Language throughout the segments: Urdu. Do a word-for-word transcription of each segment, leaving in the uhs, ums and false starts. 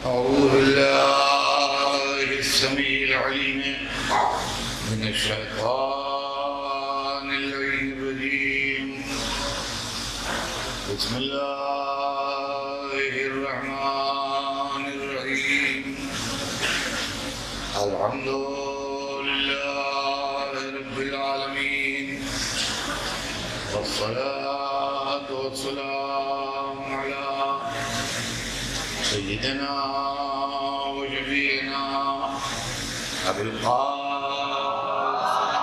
أعوذ بالله السميع العليم من الشيطان اللعين الرجيم. بسم الله الرحمن الرحيم. الحمد لله رب العالمين، والصلاة والسلام على سيدنا وشفيعنا أبي القاسم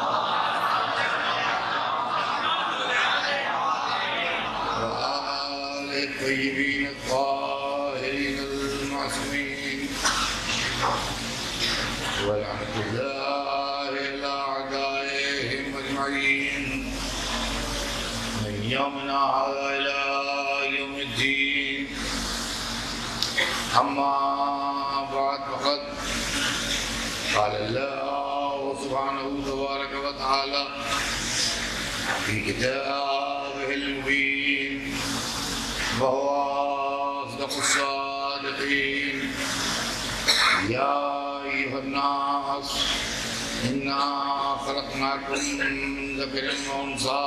وآل الطيبين الطاهرين المعصومين، ولعنة الله على أعدائهم أجمعين من يومنا هذا إلى يوم الدين. أما بعد، فقد قال الله سبحانه تبارك وتعالى في كتابه المبين، وهو أصدق الصادقين: يا أيها الناس إنا خلقناكم من ذكر وأنثى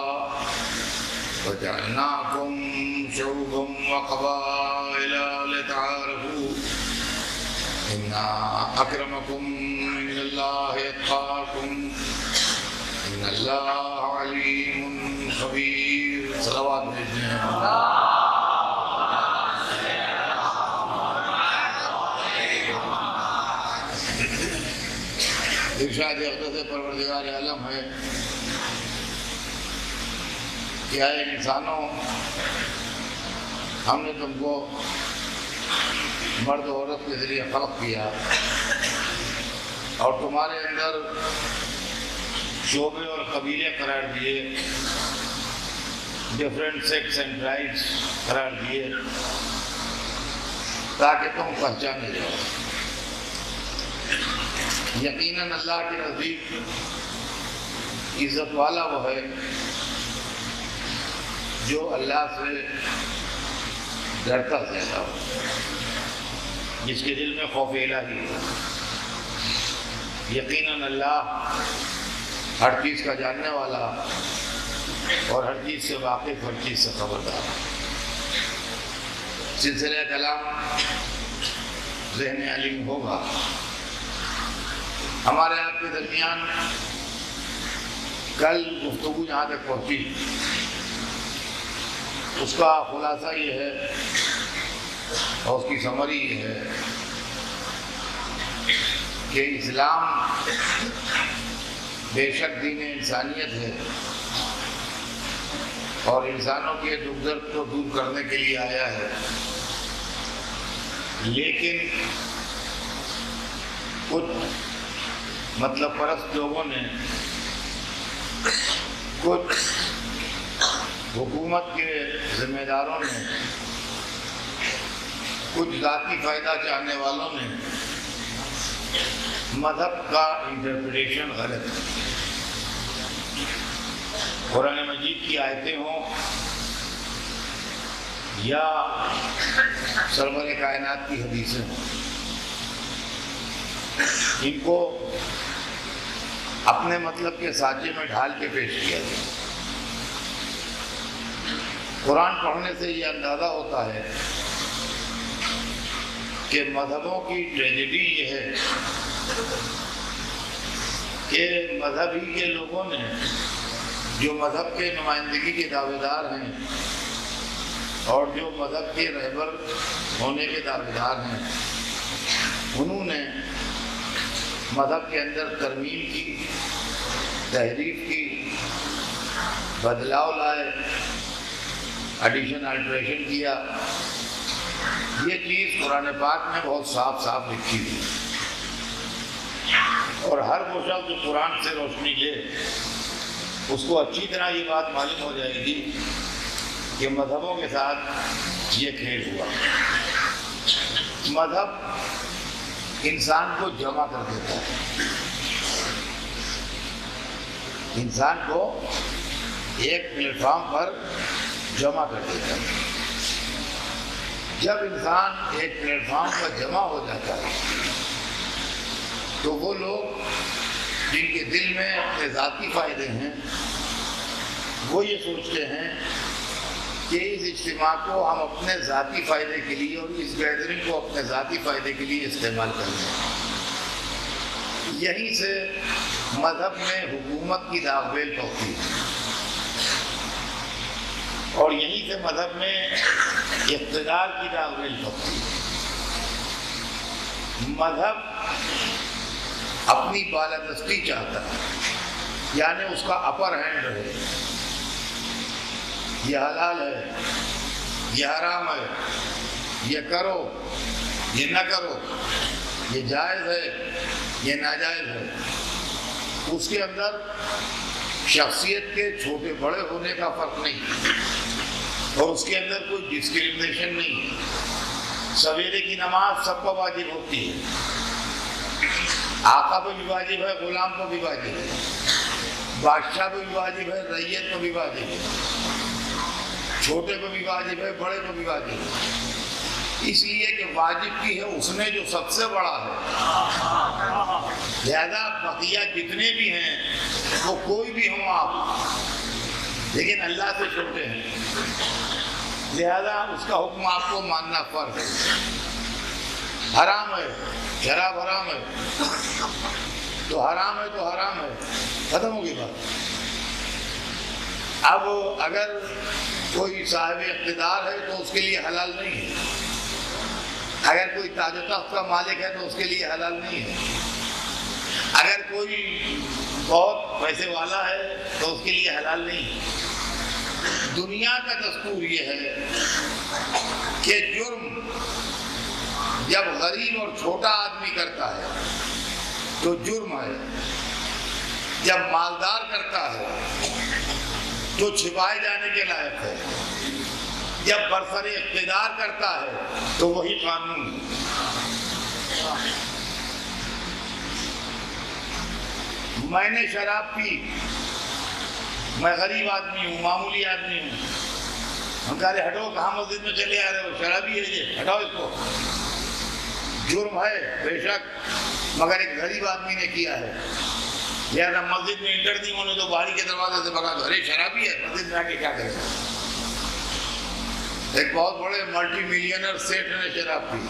وجعلناكم شعوبا وقبائل لتعارفوا إن أكرمكم من الله يتقاكم إن الله عليم خبير. صلوات بھیجنے ہیں. ارشاد اقدس پروردگار عالم ہے کہ اے انسانوں، ہم نے تم کو مرد و عورت کے ذریعے خلق کیا اور تمہارے اندر شعبے اور قبیلے قرار دیے، ڈفرینٹ سیکس اینڈ ٹرائبس قرار دیے تاکہ تم پہچانے جاؤ. یقیناً اللہ کے نزدیک عزت والا وہ ہے جو اللہ سے ڈرتا زیادہ ہو، جس کے دل میں خوف الہی ہو. یقیناً اللہ ہر چیز کا جاننے والا اور ہر چیز سے واقف، ہر چیز سے خبردار. سلسلہ کلام ذہن علم ہوگا. ہمارے آپ کے درمیان کل گفتگو جہاں تک پہنچی، اس کا خلاصہ یہ ہے اور اس کی سمری یہ ہے کہ اسلام بے شک دین انسانیت ہے اور انسانوں کے دکھ درد کو دور کرنے کے لیے آیا ہے، لیکن کچھ مطلب پرست لوگوں نے، کچھ حکومت کے ذمہ داروں نے، کچھ ذاتی فائدہ چاہنے والوں نے مذہب کا انٹرپریٹیشن غلط ہے. قرآن مجید کی آیتیں ہوں یا سرور کائنات کی حدیثیں ہوں، ان کو اپنے مطلب کے سانچے میں ڈھال کے پیش کیا جائے. قرآن پڑھنے سے یہ اندازہ ہوتا ہے کہ مذہبوں کی ٹریجڈی یہ ہے کہ مذہبی کے لوگوں نے، جو مذہب کے نمائندگی کے دعوے دار ہیں اور جو مذہب کے رہبر ہونے کے دعوے دار ہیں، انہوں نے مذہب کے اندر ترمیم کی، تحریف کی، بدلاؤ لائے، ایڈیشن الٹریشن کیا. یہ چیز قرآن پاک میں بہت صاف صاف لکھی ہوئی ہے اور ہر وہ شخص جو قرآن سے روشنی لے اس کو اچھی طرح یہ بات معلوم ہو جائے گی کہ مذہبوں کے ساتھ یہ کھیل ہوا. مذہب انسان کو جمع کر دیتا ہے، انسان کو ایک پلیٹ فارم پر جمع کر دیتا ہے. جب انسان ایک پلیٹ فارم پر جمع ہو جاتا ہے تو وہ لوگ جن کے دل میں اپنے ذاتی فائدے ہیں وہ یہ سوچتے ہیں کہ اس اجتماع کو ہم اپنے ذاتی فائدے کے لیے اور اس گیدرنگ کو اپنے ذاتی فائدے کے لیے استعمال کر لیں۔ یہیں سے مذہب میں حکومت کی داغ بیل پڑتی ہے اور یہیں سے مذہب میں اقتدار کی داغ بیل پڑتی ہے۔ مذہب اپنی بالادستی چاہتا ہے، یعنی اس کا اپر ہینڈ رہے، یہ حلال ہے، یہ حرام ہے، یہ کرو، یہ نہ کرو، یہ جائز ہے، یہ ناجائز ہے۔ اس کے اندر شخصیت کے چھوٹے بڑے ہونے کا فرق نہیں اور اس کے اندر کوئی ڈسکریمنیشن نہیں ہے۔ سویرے کی نماز سب کو واجب ہوتی ہے، آقا پہ بھی واجب ہے، غلام کو بھی واجب ہے، بادشاہ پہ بھی واجب ہے، رعیت کو بھی واجب ہے، چھوٹے کو بھی واجب ہے، بڑے کو بھی واجب ہے۔ اس لیے کہ واجب کی ہے اس نے جو سب سے بڑا ہے، لہذا بقیہ جتنے بھی ہیں وہ کوئی بھی ہوں آپ، لیکن اللہ سے چھوٹے ہیں، لہذا اس کا حکم آپ کو ماننا فرض ہے۔ حرام ہے، شراب حرام ہے تو حرام ہے تو حرام ہے، ختم ہوگی بات۔ اب اگر کوئی صاحب اقتدار ہے تو اس کے لیے حلال نہیں ہے، اگر کوئی تاج و تخت کا مالک ہے تو اس کے لیے حلال نہیں ہے، اگر کوئی بہت پیسے والا ہے تو اس کے لیے حلال نہیں ہے۔ دنیا کا دستور یہ ہے کہ جرم جب غریب اور چھوٹا آدمی کرتا ہے تو جرم ہے، جب مالدار کرتا ہے تو چھپائے جانے کے لائق ہے، جب برسر اقتدار کرتا ہے تو وہی قانون ہے۔ میں نے شراب پی، میں غریب آدمی ہوں، معمولی آدمی ہوں، ہم کہہ رہے ہٹو، کہاں مسجد میں چلے آ رہے ہو، شرابی ہے یہ، ہٹاؤ اس کو۔ جرم ہے بے شک، مگر ایک غریب آدمی نے کیا ہے، لہذا مسجد میں انٹر نہیں ہونے تو باہری کے دروازے سے بھگا دو، ارے شرابی ہے، مسجد میں آ کے کیا کرے گا۔ ایک بہت بڑے ملٹی ملینر سیٹ نے شراب پی،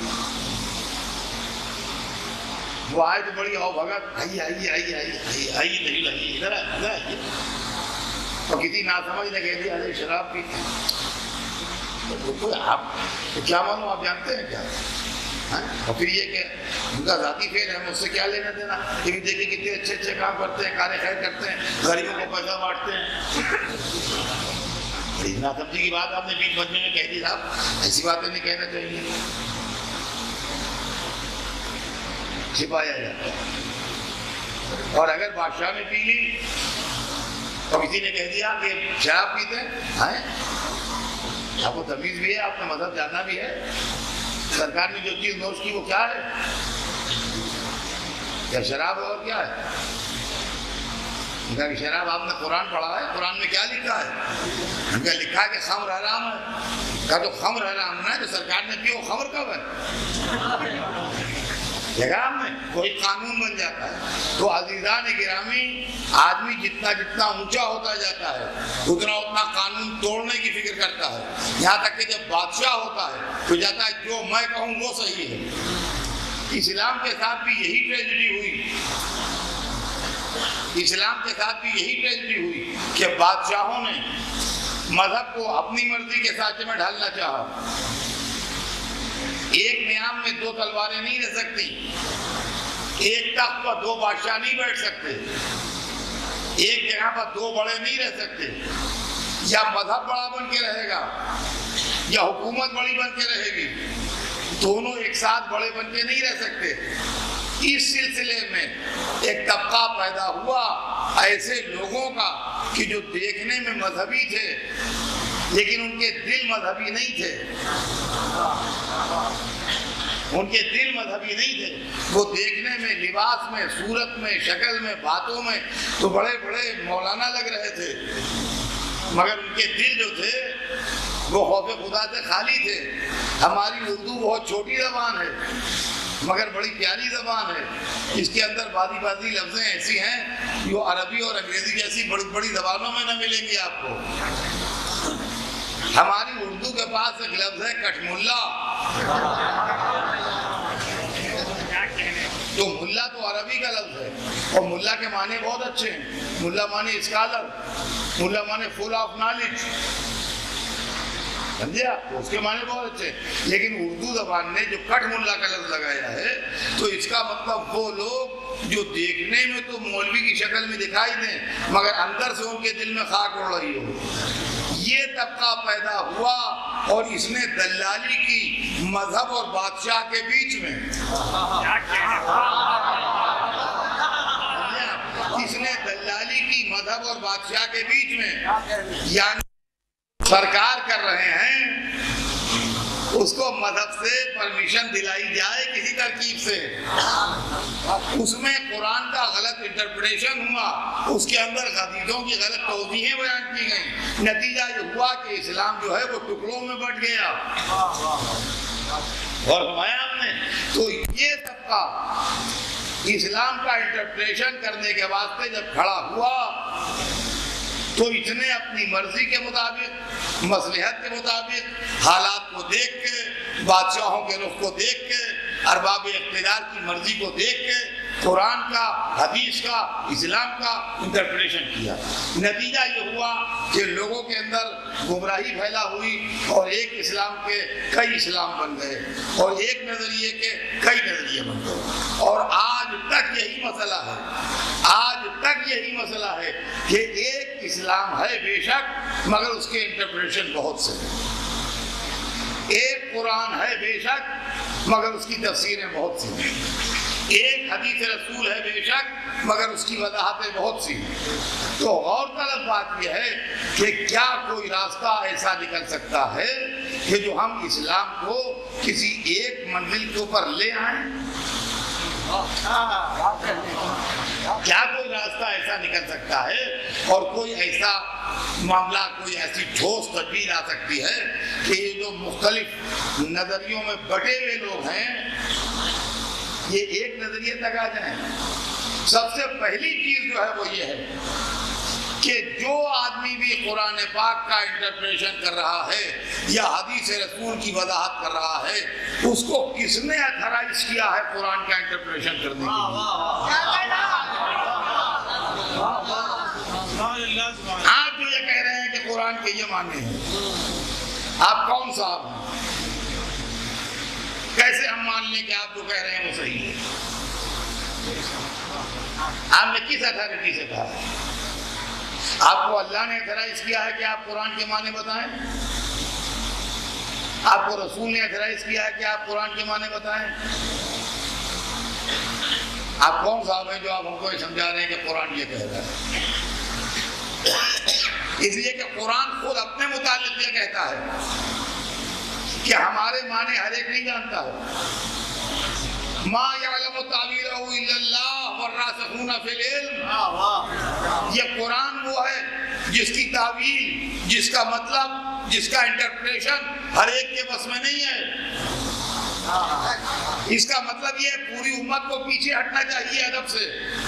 وہ آئے تو بڑی آؤ بھگت، آئیے آئیے آئیے آئیے آئیے نہیں لگی، ادھر ادھر آئیے، اور کسی ناسمجھ نے کہہ دیا ارے شراب پی، آپ کیا معلوم، آپ جانتے ہیں کیا؟ اور پھر یہ کہ ان کا ذاتی فیل ہے، مجھ سے کیا لینا دینا، لیکن دیکھیں کتنے اچھے اچھے کام کرتے ہیں، کارے خیر کرتے ہیں، غریبوں کو پیسہ بانٹتے ہیں۔ ناسمجھی کی بات آپ نے بیچ مجمع میں کہہ دی، صاحب ایسی باتیں نہیں کہنا چاہیے، چھپایا جاتا ہے۔ اور اگر بادشاہ نے پی لی تو کسی نے کہہ دیا کہ شراب پیتے ہیں، آپ کو تمیز بھی ہے، آپ کا مذہب جاننا بھی ہے، سرکار نے جو چیز نوش کی وہ کیا ہے، کیا شراب ہے اور کیا ہے؟ کہ شراب آپ نے قرآن پڑھا ہے، قرآن میں کیا لکھا ہے؟ ان کا لکھا ہے کہ خمر حرام ہے، کہا تو خمر حرام نہ ہے، جو سرکار نے پیا وہ خمر کب ہے؟ دیکھا آپ نے، وہی قانون بن جاتا ہے۔ تو عزیزان گرامی، آدمی جتنا جتنا اونچا ہوتا جاتا ہے اتنا اتنا قانون توڑنے کی فکر کرتا ہے، یہاں تک کہ جب بادشاہ ہوتا ہے تو جاتا ہے جو میں کہوں وہ صحیح ہے۔ اسلام کے ساتھ بھی یہی ٹریجڈی ہوئی، اسلام کے ساتھ بھی یہی ٹریجڈی ہوئی کہ بادشاہوں نے مذہب کو اپنی مرضی کے سانچے میں ڈھالنا چاہا۔ ایک نیام میں دو تلواریں نہیں رہ سکتی، ایک تخت پر دو بادشاہ نہیں بیٹھ سکتے، ایک جگہ پر دو بڑے نہیں رہ سکتے، یا مذہب بڑا بن کے رہے گا یا حکومت بڑی بن کے رہے گی، دونوں ایک ساتھ بڑے بن کے نہیں رہ سکتے۔ اس سلسلے میں ایک طبقہ پیدا ہوا ایسے لوگوں کا کہ جو دیکھنے میں مذہبی تھے لیکن ان کے دل مذہبی نہیں تھے، ان کے دل مذہبی نہیں تھے، وہ دیکھنے میں، لباس میں، صورت میں، شکل میں، باتوں میں تو بڑے بڑے مولانا لگ رہے تھے، مگر ان کے دل جو تھے وہ خوف خدا سے خالی تھے۔ ہماری اردو بہت چھوٹی زبان ہے مگر بڑی پیاری زبان ہے، اس کے اندر بازی بازی لفظیں ایسی ہیں جو عربی اور انگریزی جیسی بڑی بڑی زبانوں میں نہ ملیں گی آپ کو۔ ہماری اردو کے پاس ایک لفظ ہے کٹملا، تو ملا تو عربی کا لفظ ہے اور ملا کے معنی بہت اچھے ہیں۔ ملا معنی اسکالر، ملا معنی فل آف نالج، سمجھے آپ؟ اس کے معنی بہت اچھے ہیں، لیکن اردو زبان نے جو کٹ ملا کا لفظ لگایا ہے تو اس کا مطلب وہ لوگ جو دیکھنے میں تو مولوی کی شکل میں دکھائی دیں مگر اندر سے ان کے دل میں خاک اڑ رہی ہو، یہ طبقہ پیدا ہوا اور اس نے دلالی کی مذہب اور بادشاہ کے بیچ میں، اس نے دلالی کی مذہب اور بادشاہ کے بیچ میں، یعنی سرکار کر رہے ہیں اس کو مذہب سے پرمیشن دلائی جائے کسی ترکیب سے، اس میں قرآن کا غلط انٹرپریشن ہوا، اس کے اندر حدیثوں کی غلط توضیحیں بیان کی گئیں، نتیجہ یہ ہوا کہ اسلام جو ہے وہ ٹکڑوں میں بٹ گیا۔ اور فرمایا ہم نے تو یہ طبقہ اسلام کا انٹرپریشن کرنے کے واسطے جب کھڑا ہوا تو اس نے اپنی مرضی کے مطابق، مصلحت کے مطابق، حالات کو دیکھ کے، بادشاہوں کے رخ کو دیکھ کے، ارباب اقتدار کی مرضی کو دیکھ کے قرآن کا، حدیث کا، اسلام کا انٹرپریشن کیا۔ نتیجہ یہ ہوا کہ لوگوں کے اندر گمراہی پھیلا ہوئی اور ایک اسلام کے کئی اسلام بن گئے اور ایک نظریے کے کئی نظریے بن گئے، اور آج تک یہی مسئلہ ہے، آج تک یہی مسئلہ ہے کہ ایک اسلام ہے بے شک مگر اس کے انٹرپریشن بہت سے ہیں، ایک قرآن ہے بے شک مگر اس کی تفسیریں بہت سی ہیں، ایک حدیث رسول ہے بے شک مگر اس کی وضاحتیں بہت سی ہیں۔ تو غور طلب بات یہ ہے کہ کیا کوئی راستہ ایسا نکل سکتا ہے کہ جو ہم اسلام کو کسی ایک منزل کے اوپر لے آئیں؟ کیا کوئی راستہ ایسا نکل سکتا ہے اور کوئی ایسا معاملہ، کوئی ایسی ٹھوس تدبیر آ سکتی ہے کہ یہ جو مختلف نظریوں میں بٹے ہوئے لوگ ہیں یہ ایک نظریے تک آ جائیں؟ سب سے پہلی چیز جو ہے وہ یہ ہے کہ جو آدمی بھی قرآن پاک کا انٹرپریشن کر رہا ہے یا حدیث رسول کی وضاحت کر رہا ہے اس کو کس نے اتھرائز کیا ہے قرآن کا انٹرپریشن کرنے کے لیے؟ آپ جو یہ کہہ رہے ہیں کہ قرآن کے یہ معنی ہیں، آپ کون صاحب ہیں؟ کیسے ہم مان لیں کہ آپ جو کہہ رہے ہیں وہ صحیح ہے؟ آپ نے کس اتھارٹی سے کہا؟ آپ کو اللہ نے اتھرائز کیا ہے کہ آپ قرآن کے معنی بتائیں؟ آپ کو رسول نے اتھرائز کیا ہے کہ آپ قرآن کے معنی بتائیں؟ آپ کون صاحب ہیں جو آپ ہم کو یہ سمجھا رہے ہیں کہ قرآن یہ کہہ رہا ہے؟ اس لیے کہ قرآن خود اپنے متعلق یہ کہتا ہے کہ ہمارے معنی ہر ایک نہیں جانتا ہے۔ ما یعلم تعویلہ الا اللہ والراسخون فی العلم، یہ قرآن وہ ہے جس کی تعویل، جس کا مطلب، جس کا انٹرپریشن ہر ایک کے بس میں نہیں ہے۔ اس کا مطلب یہ پوری امت کو پیچھے ہٹنا چاہیے ادب سے۔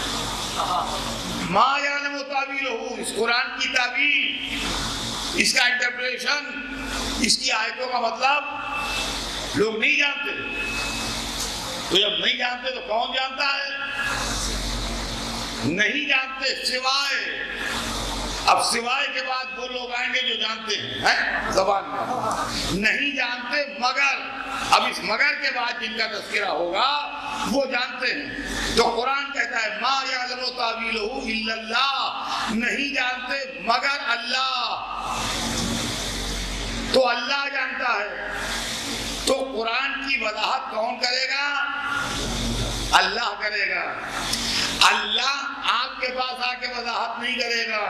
ما یعلم تعویلہ، اس قرآن کی تعویل، اس کا انٹرپریشن، اس کی آیتوں کا مطلب لوگ نہیں جانتے۔ تو جب نہیں جانتے تو کون جانتا ہے؟ نہیں جانتے سوائے، اب سوائے کے بعد وہ لوگ آئیں گے جو جانتے ہیں زبان میں، نہیں جانتے مگر، اب اس مگر کے بعد جن کا تذکرہ ہوگا وہ جانتے ہیں۔ تو قرآن کہتا ہے ما یعلم تعویلہ الا اللہ، نہیں جانتے مگر اللہ، تو اللہ جانتا ہے۔ تو قرآن کی وضاحت کون کرے گا؟ اللہ کرے گا۔ اللہ آپ کے پاس آ کے وضاحت نہیں کرے گا۔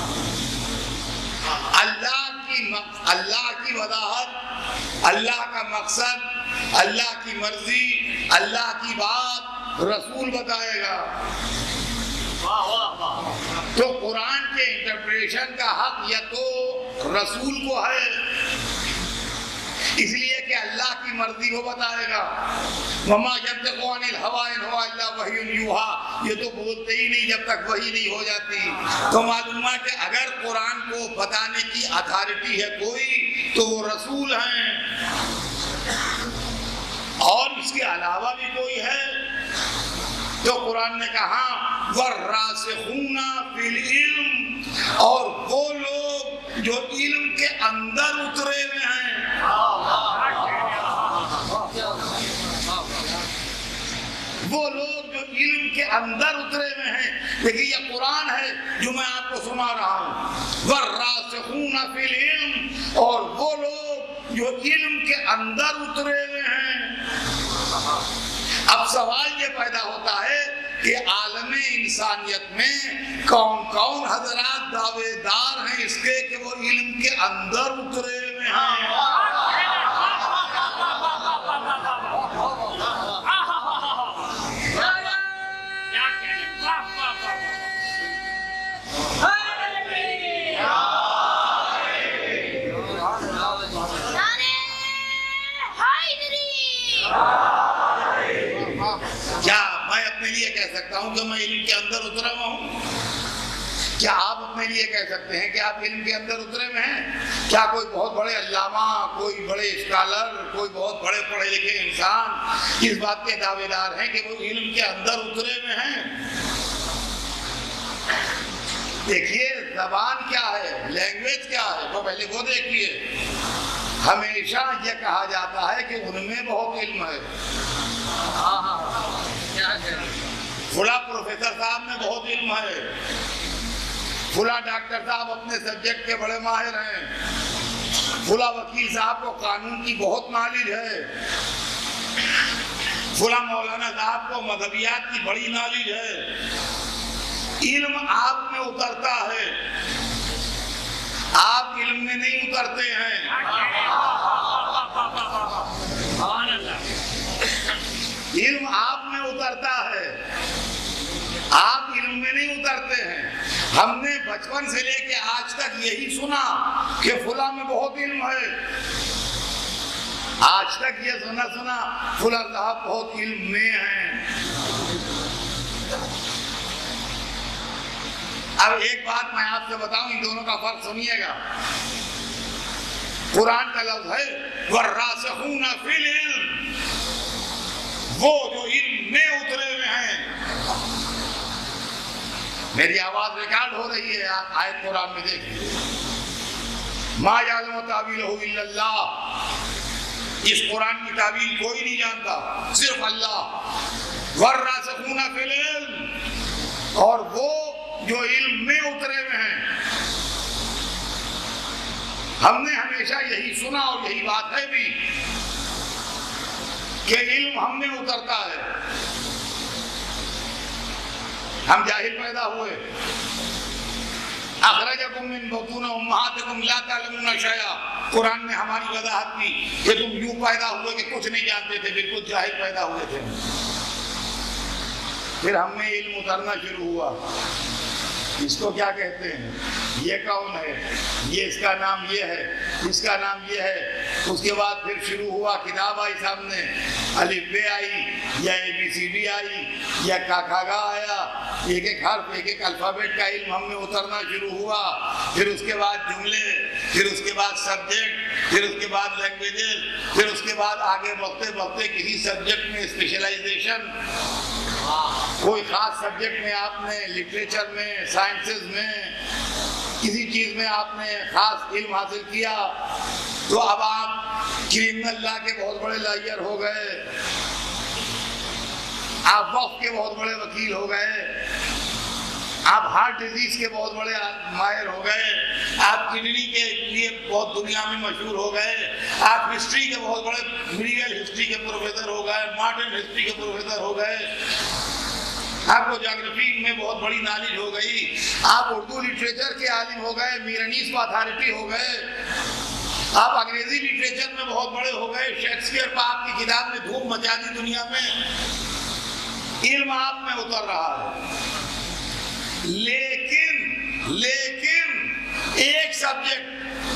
اللہ کی اللہ کی وضاحت، اللہ کا مقصد، اللہ کی مرضی، اللہ کی بات رسول بتائے گا۔ تو قرآن کے انٹرپریشن جنریشن کا حق یا تو رسول کو ہے، اس لیے کہ اللہ کی مرضی وہ بتائے گا، وما ينطق عن الهوى ان هو الا وحی یوحی، یہ تو بولتے ہی نہیں جب تک وحی نہیں ہو جاتی۔ تو معلوم ہے کہ اگر قرآن کو بتانے کی اتھارٹی ہے کوئی تو وہ رسول ہیں، اور اس کے علاوہ بھی کوئی ہے تو قرآن نے کہا والراسخون فی العلم، اور وہ لوگ جو علم کے اندر اترے ہوئے ہیں، وہ لوگ جو علم کے اندر اترے ہوئے ہیں۔ دیکھیے یہ قرآن ہے جو میں آپ کو سنا رہا ہوں، والراسخون فی العلم، اور وہ لوگ جو علم کے اندر اترے ہوئے ہیں۔ اب سوال یہ پیدا ہوتا ہے کہ عالم انسانیت میں کون کون حضرات دعوے دار ہیں اس کے کہ وہ علم کے اندر اترے ہوئے ہیں؟ کہہ سکتا ہوں کہ میں علم کے اندر اترا ہوا ہوں؟ کیا آپ اپنے لیے کہہ سکتے ہیں کہ آپ علم کے اندر اترے ہوئے ہیں؟ کیا کوئی بہت بڑے علامہ، کوئی بڑے اسکالر، کوئی بہت بڑے پڑھے لکھے انسان اس بات کے دعوے دار ہیں کہ وہ علم کے اندر اترے ہوئے ہیں؟ دیکھیے زبان کیا ہے، لینگویج کیا ہے، تو پہلے وہ دیکھیے۔ ہمیشہ یہ کہا جاتا ہے کہ ان میں بہت علم ہے، فلاں پروفیسر صاحب میں بہت علم ہے، فلاں ڈاکٹر صاحب اپنے سبجیکٹ کے بڑے ماہر ہیں، فلاں وکیل صاحب کو قانون کی بہت نالج ہے، فلاں مولانا صاحب کو مذہبیات کی بڑی نالج ہے۔ علم آپ میں اترتا ہے، آپ علم میں نہیں اترتے ہیں۔ علم آپ میں اترتا ہے، آپ علم میں نہیں اترتے ہیں۔ ہم نے بچپن سے لے کے آج تک یہی سنا کہ فلاں میں بہت علم ہے، آج تک یہ سنا سنا فلاں صاحب بہت علم میں ہیں۔ اب ایک بات میں آپ سے بتاؤں، ان دونوں کا فرق سنیے گا۔ قرآن کا لفظ ہے والراسخون فی العلم، وہ جو علم میں اترے ہوئے ہیں۔ میری آواز ریکارڈ ہو رہی ہے، آپ آیت قرآن میں دیکھیں، ما یعلم تاویلہ الا اللہ، اس قرآن کی تعویل کوئی نہیں جانتا، صرف اللہ۔ والراسخون فی العلم، اور وہ جو علم میں اترے ہوئے ہیں۔ ہم نے ہمیشہ یہی سنا اور یہی بات ہے بھی کہ علم ہم میں اترتا ہے۔ ہم جاہل پیدا ہوئے، اخرجکم من بطون امہاتکم لا تعلمون شیئا، قرآن نے ہماری وضاحت کی کہ تم یوں پیدا ہوئے کہ کچھ نہیں جانتے تھے، بالکل جاہل پیدا ہوئے تھے۔ پھر ہم میں علم اترنا شروع ہوا، اس کو کیا کہتے ہیں، یہ کون ہے، یہ اس کا نام یہ ہے، اس کا نام یہ ہے۔ اس کے بعد پھر شروع ہوا، کتاب آئی سامنے، الف بے آئی، یا اے بی سی ڈی آئی، یا کا کھا گا آیا، ایک ایک حرف، ایک ایک الفابیٹ کا علم ہم میں اترنا شروع ہوا۔ پھر اس کے بعد جملے، پھر اس کے بعد سبجیکٹ، پھر اس کے بعد لینگویجز، پھر اس کے بعد آگے بڑھتے بڑھتے کسی سبجیکٹ میں اسپیشلائزیشن، کوئی خاص سبجیکٹ میں آپ نے لٹریچر میں، سائنسز میں، کسی چیز میں آپ نے خاص علم حاصل کیا تو اب آپ کرمنل لا کے بہت بڑے لائر ہو گئے، آپ وقت کے بہت بڑے وکیل ہو گئے، آپ ہارٹ ڈیزیز کے بہت بڑے ماہر ہو گئے، آپ کڈنی کے لیے بہت دنیا میں مشہور ہو گئے، آپ ہسٹری کے بہت بڑے میڈیول ہسٹری کے پروفیسر ہو گئے، ماڈرن ہسٹری کے پروفیسر ہو گئے، آپ کو جاگرفی میں بہت بڑی نالج ہو گئی، آپ اردو لٹریچر کے عالم ہو گئے، میرنیس کو اتھارٹی ہو گئے، آپ انگریزی لٹریچر میں بہت بڑے ہو گئے، شیکسپیئر پر آپ کی کتاب میں دھوم مچا دی دنیا میں، علم آپ میں اتر رہا ہے۔ لیکن لیکن ایک سبجیکٹ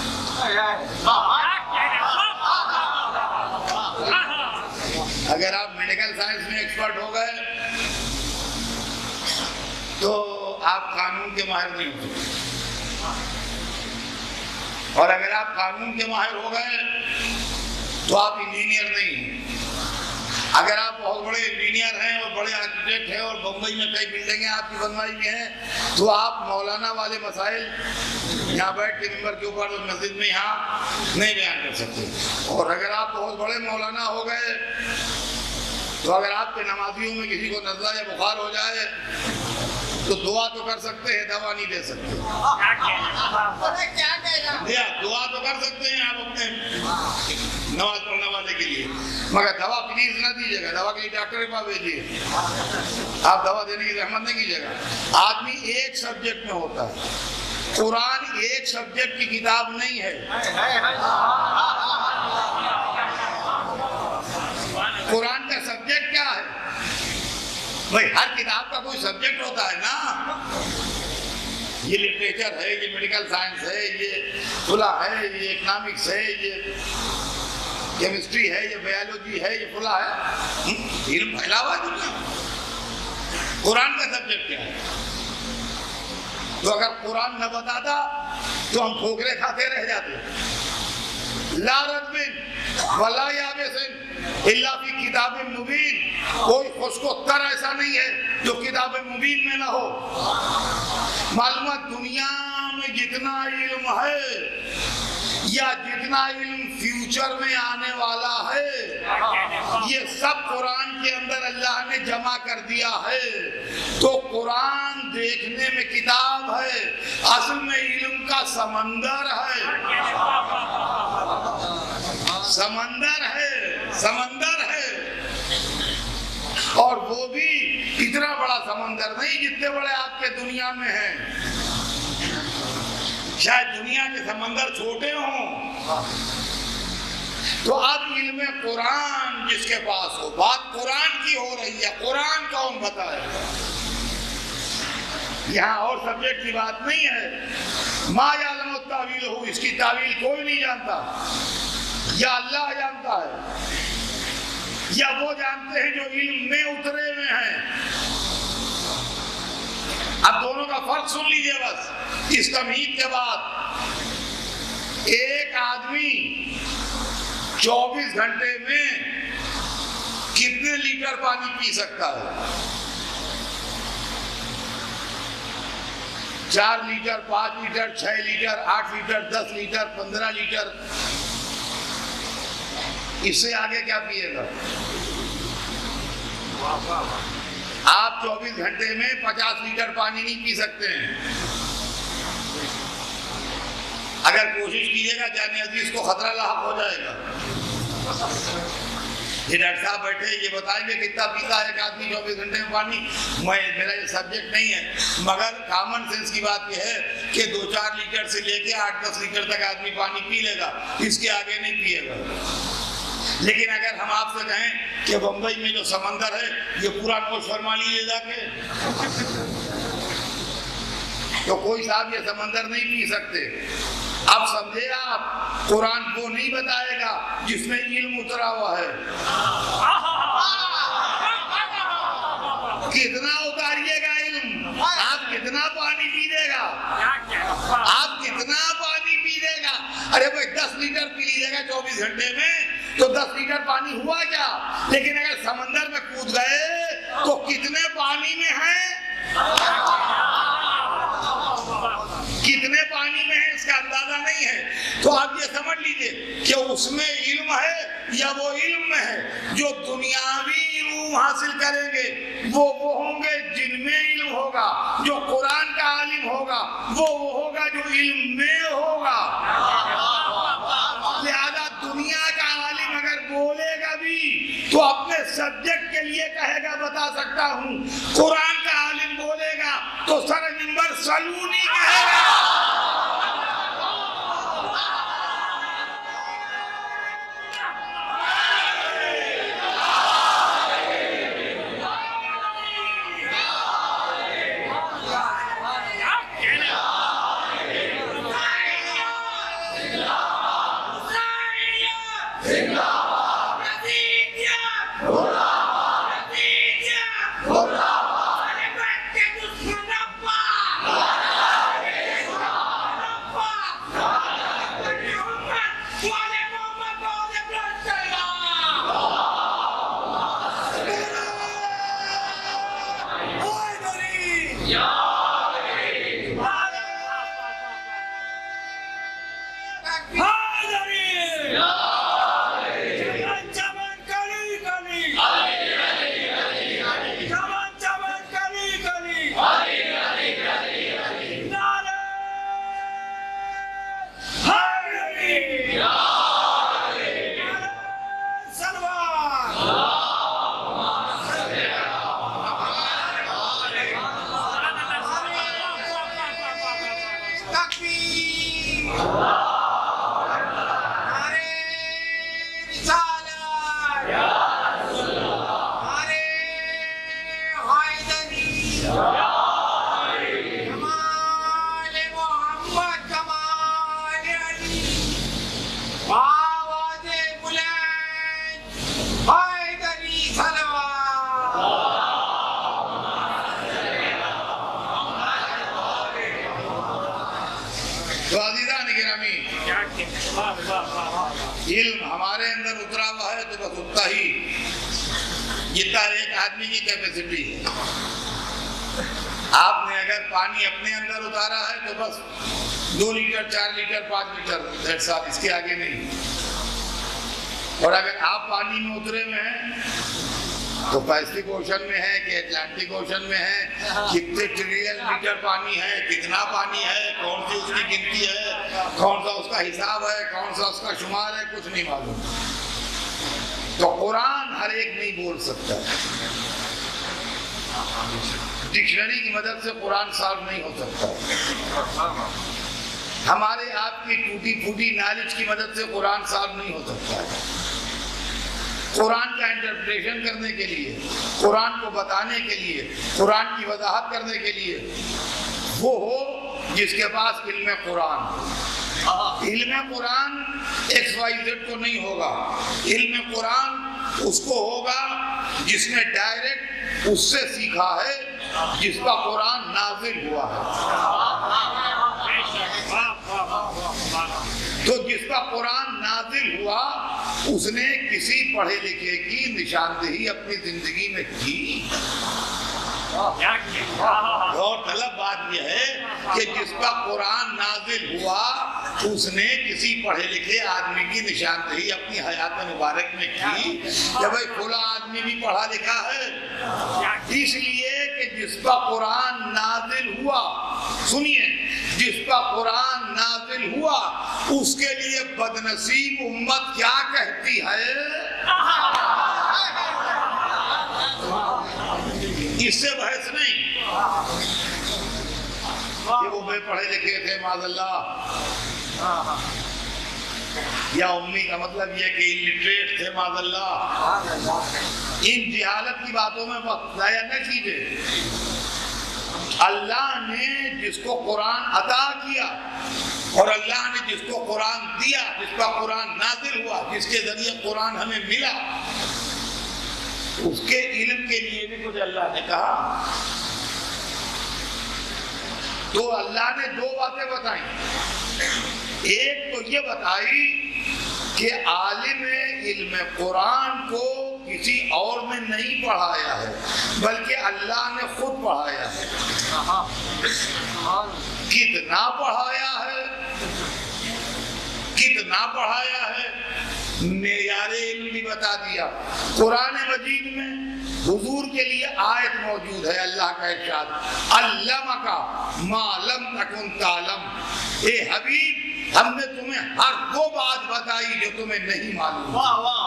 اگر آپ میڈیکل سائنس میں ایکسپرٹ ہو گئے تو آپ قانون کے ماہر نہیں ہو سکتے، اور اگر آپ قانون کے ماہر ہو گئے تو آپ انجینئر نہیں ہیں۔ اگر آپ بہت بڑے انجینئر ہیں اور بڑے آرکیٹیکٹ ہیں اور بمبئی میں کئی بلڈنگیں آپ کی بنوائی ہوئی ہیں تو آپ مولانا والے مسائل یہاں بیٹھ کے ممبر کے اوپر مسجد میں یہاں نہیں بیان کر سکتے۔ اور اگر آپ بہت بڑے مولانا ہو گئے تو اگر آپ کے نمازیوں میں کسی کو نزلہ یا بخار ہو جائے تو دعا تو کر سکتے ہیں، دوا نہیں دے سکتے۔ دعا تو کر سکتے ہیں آپ اپنے نماز پڑھنے والے کے لیے، مگر دوا پلیز نہ دیجیے گا، دوا کے لیے ڈاکٹر کے پاس بھیجیے، آپ دوا دینے کی زحمت نہیں کیجیے گا۔ آدمی ایک سبجیکٹ میں ہوتا ہے، قرآن ایک سبجیکٹ کی کتاب نہیں ہے۔ قرآن کا سبجیکٹ کیا ہے؟ بھائی ہر کتاب کا کوئی سبجیکٹ ہوتا ہے نا، یہ لٹریچر ہے، یہ میڈیکل سائنس ہے، یہ فلاں ہے، یہ اکنامکس ہے، یہ کیمسٹری ہے، یہ بایولوجی ہے، یہ فلاں ہے، علم پھیلا ہوا ہے دنیا۔ قرآن کا سبجیکٹ کیا ہے؟ تو اگر قرآن نہ بتاتا تو ہم ٹھوکرے کھاتے رہ جاتے۔ لا رتب ولا یابس الا فی کتاب مبین، کوئی خشک و تر ایسا نہیں ہے جو کتاب مبین میں نہ ہو۔ معلومات دنیا میں جتنا علم ہے یا جتنا علم فیوچر میں آنے والا ہے یہ سب قرآن کے اندر اللہ نے جمع کر دیا ہے۔ تو قرآن دیکھنے میں کتاب ہے، اصل میں علم کا سمندر ہے، سمندر ہے، سمندر ہے، اور وہ بھی اتنا بڑا سمندر نہیں جتنے بڑے آپ کے دنیا میں ہیں۔ شاید دنیا کے سمندر چھوٹے ہوں۔ تو اب علم قرآن جس کے پاس ہو، بات قرآن کی ہو رہی ہے، قرآن کون بتائے؟ یہاں اور سبجیکٹ کی بات نہیں ہے۔ ما یعلم التاویل ہو، اس کی تعویل کوئی نہیں جانتا، یا اللہ جانتا ہے، یا وہ جانتے ہیں جو علم میں اترے ہوئے ہیں۔ اب دونوں کا فرق سن لیجئے بس اس تمہید کے بعد۔ ایک آدمی چوبیس گھنٹے میں کتنے لیٹر پانی پی سکتا ہے؟ چار لیٹر، پانچ لیٹر، چھ لیٹر، آٹھ لیٹر، دس لیٹر، پندرہ لیٹر، اس سے آگے کیا پیے گا؟ آپ چوبیس گھنٹے میں پچاس لیٹر پانی نہیں پی سکتے ہیں۔ اگر کوشش کیجیے گا جان عزیز کو خطرہ لاحق ہو جائے گا۔ یہ ڈاکٹر صاحب بیٹھے یہ بتائیں گے کتنا پیتا ہے ایک آدمی چوبیس گھنٹے میں پانی، میں میرا یہ سبجیکٹ نہیں ہے، مگر کامن سینس کی بات یہ ہے کہ دو چار لیٹر سے لے کے آٹھ دس لیٹر تک آدمی پانی پی لے گا، اس کے آگے نہیں پیے گا۔ لیکن اگر ہم آپ سے کہیں کہ بمبئی میں جو سمندر ہے یہ پورا نوش فرما لیجیے جا کے، تو کوئی صاحب یہ سمندر نہیں پی سکتے۔ اب سمجھے آپ، قرآن کو نہیں بتائے گا جس میں علم اترا ہوا ہے۔ کتنا اتاریے گا علم، آپ کتنا پانی پی دے گا، آپ کتنا پانی پی دے گا۔ ارے بھائی دس لیٹر پی لیجیے گا چوبیس گھنٹے میں تو دس لیٹر پانی ہوا کیا؟ لیکن اگر سمندر میں کود گئے تو کتنے پانی میں ہیں، کتنے پانی میں ہیں اس کا اندازہ نہیں ہے۔ تو آپ یہ سمجھ لیجئے کہ اس میں علم ہے یا وہ علم میں ہے۔ جو دنیاوی علم حاصل کریں گے وہ وہ ہوں گے جن میں علم ہوگا، جو قرآن کا عالم ہوگا وہ وہ ہوگا جو علم میں ہوگا۔ لہذا دنیا کا عالم اگر بولے گا بھی تو اپنے سبجیکٹ کے لیے کہے گا بتا سکتا ہوں، قرآن کا عالم بولے گا تو سر منبر سلونی کہے گا۔ بس اتنا ہی جتنا ایک آدمی کی کیپیسٹی ہے. آپ نے اگر پانی اپنے اندر اتارا ہے تو بس دو لیٹر چار لیٹر پانچ لیٹر اس کے آگے نہیں. اور اگر آپ پانی میں اترے ہوئے ہیں تو پیسفک اوشن میں ہے کہ اٹلانٹک اوشن میں ہے, کتنے ٹریلین لیٹر پانی ہے, کتنا پانی ہے, کون سی اس کی گنتی ہے, کون سا اس کا حساب ہے, کون سا اس کا شمار ہے, کچھ نہیں معلوم. تو قرآن ہر ایک نہیں بول سکتا. ڈکشنری کی مدد سے قرآن صاف نہیں ہو سکتا. ہمارے آپ کی ٹوٹی پھوٹی نالج کی مدد سے قرآن صاف نہیں ہو سکتا. قرآن کا انٹرپریشن کرنے کے لیے, قرآن کو بتانے کے لیے, قرآن کی وضاحت کرنے کے لیے وہ ہو جس کے پاس علم قرآن. علم قرآن ایکس وائی زیڈ کو نہیں ہوگا. علم قرآن اس کو ہوگا جس نے ڈائریکٹ اس سے سیکھا ہے جس کا قرآن نازل ہوا ہے. تو جس کا قرآن نازل ہوا اس نے کسی پڑھے لکھے کی نشاندہی اپنی زندگی میں کی. اور طلب بات یہ ہے کہ جس کا قرآن نازل ہوا اس نے کسی پڑھے لکھے آدمی کی نشاندہی اپنی حیات مبارک میں کی کہ بھائی کھلا آدمی بھی پڑھا لکھا ہے. اس لیے کہ جس کا قرآن نازل ہوا, سنیے, جس کا قرآن نازل ہوا اس کے لیے بدنصیب امت کیا کہتی ہے, اس سے بحث نہیں کہ وہ بے پڑھے لکھے تھے معاذ اللہ, یا امی کا مطلب یہ کہ الٹریٹ تھے معاذ اللہ. ان جہالت کی باتوں میں وقت ضائع نہ کیجیے. اللہ نے جس کو قرآن عطا کیا اور اللہ نے جس کو قرآن دیا, جس کا قرآن نازل ہوا, جس کے ذریعے قرآن ہمیں ملا, اس کے علم کے لیے بھی کچھ اللہ نے کہا. تو اللہ نے دو باتیں بتائیں. ایک تو یہ بتائی کہ عالم علم قرآن کو کسی اور نے نہیں پڑھایا ہے بلکہ اللہ نے خود پڑھایا ہے. کتنا پڑھایا ہے, کتنا پڑھایا ہے, معیار علم بھی بتا دیا. قرآن مجید میں حضور کے لیے آیت موجود ہے, اللہ کا ارشاد, علمک ما لم تکن تعلم. اے حبیب, ہم نے تمہیں ہر وہ بات بتائی جو تمہیں نہیں معلوم.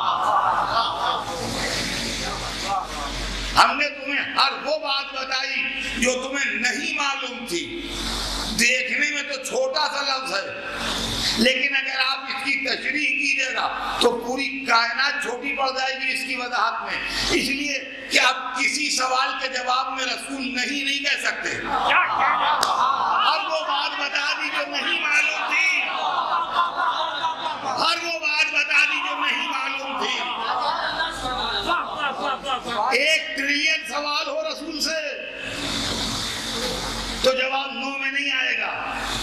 ہم نے تمہیں ہر وہ بات بتائی جو تمہیں نہیں معلوم تھی. دیکھنے میں تو چھوٹا سا لفظ ہے لیکن اگر آپ اس کی تشریح کیجیے گا تو پوری کائنات چھوٹی پڑ جائے گی اس کی وضاحت میں. اس لیے کہ آپ کسی سوال کے جواب میں رسول نہیں نہیں کہہ سکتے. ہر وہ بات بتا دی جو نہیں معلوم تھی, ہر وہ بات بتا دی جو نہیں معلوم تھی. ایک ٹریلین سوال ہو رسول سے تو جواب نو میں نہیں آئے گا,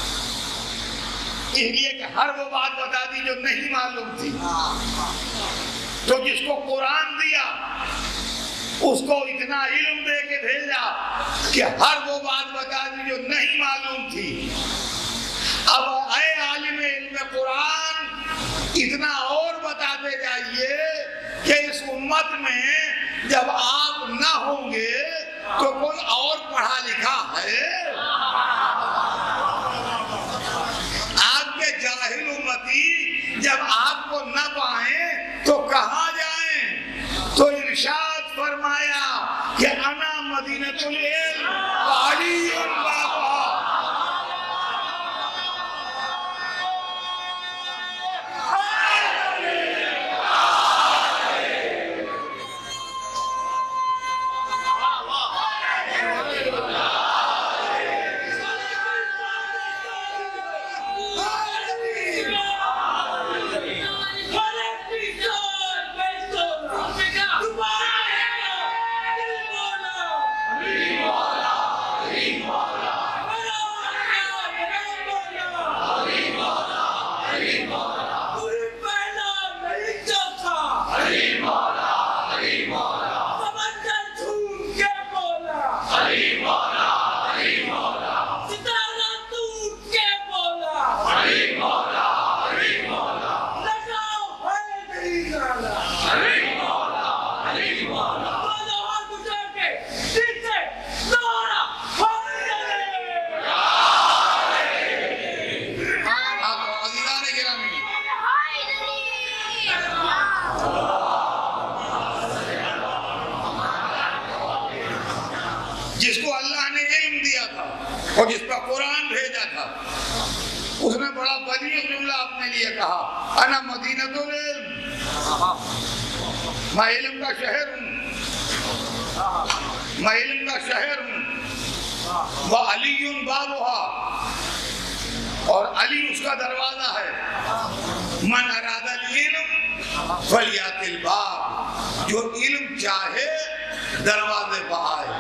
اس لیے کہ ہر وہ بات بتا دی جو نہیں معلوم تھی. تو جس کو قرآن دیا اس کو اتنا علم دے کے بھیجا کہ ہر وہ بات بتا دی جو نہیں معلوم تھی. اب اے عالم علم قرآن, اتنا اور بتاتے جائیے کہ اس امت میں جب آپ نہ ہوں گے تو کوئی اور پڑھا لکھا ہے. آپ کے جاہل امتی جب آپ کو نہ پائیں تو کہاں جائیں؟ تو ارشاد فرمایا کہ انا مدینۃ العلم وعلی بابا. Arriba, arriba. جس کو اللہ نے علم دیا تھا اور جس پر قرآن بھیجا تھا، اس نے بڑا بلیغ جملہ اپنے لیے کہا، انا مدینۃ العلم، میں علم کا شہر ہوں، میں علم کا شہر ہوں، وعلی بابها، اور علی اس کا دروازہ ہے، من اراد العلم فلیات الباب، جو علم چاہے دروازے پہ آئے،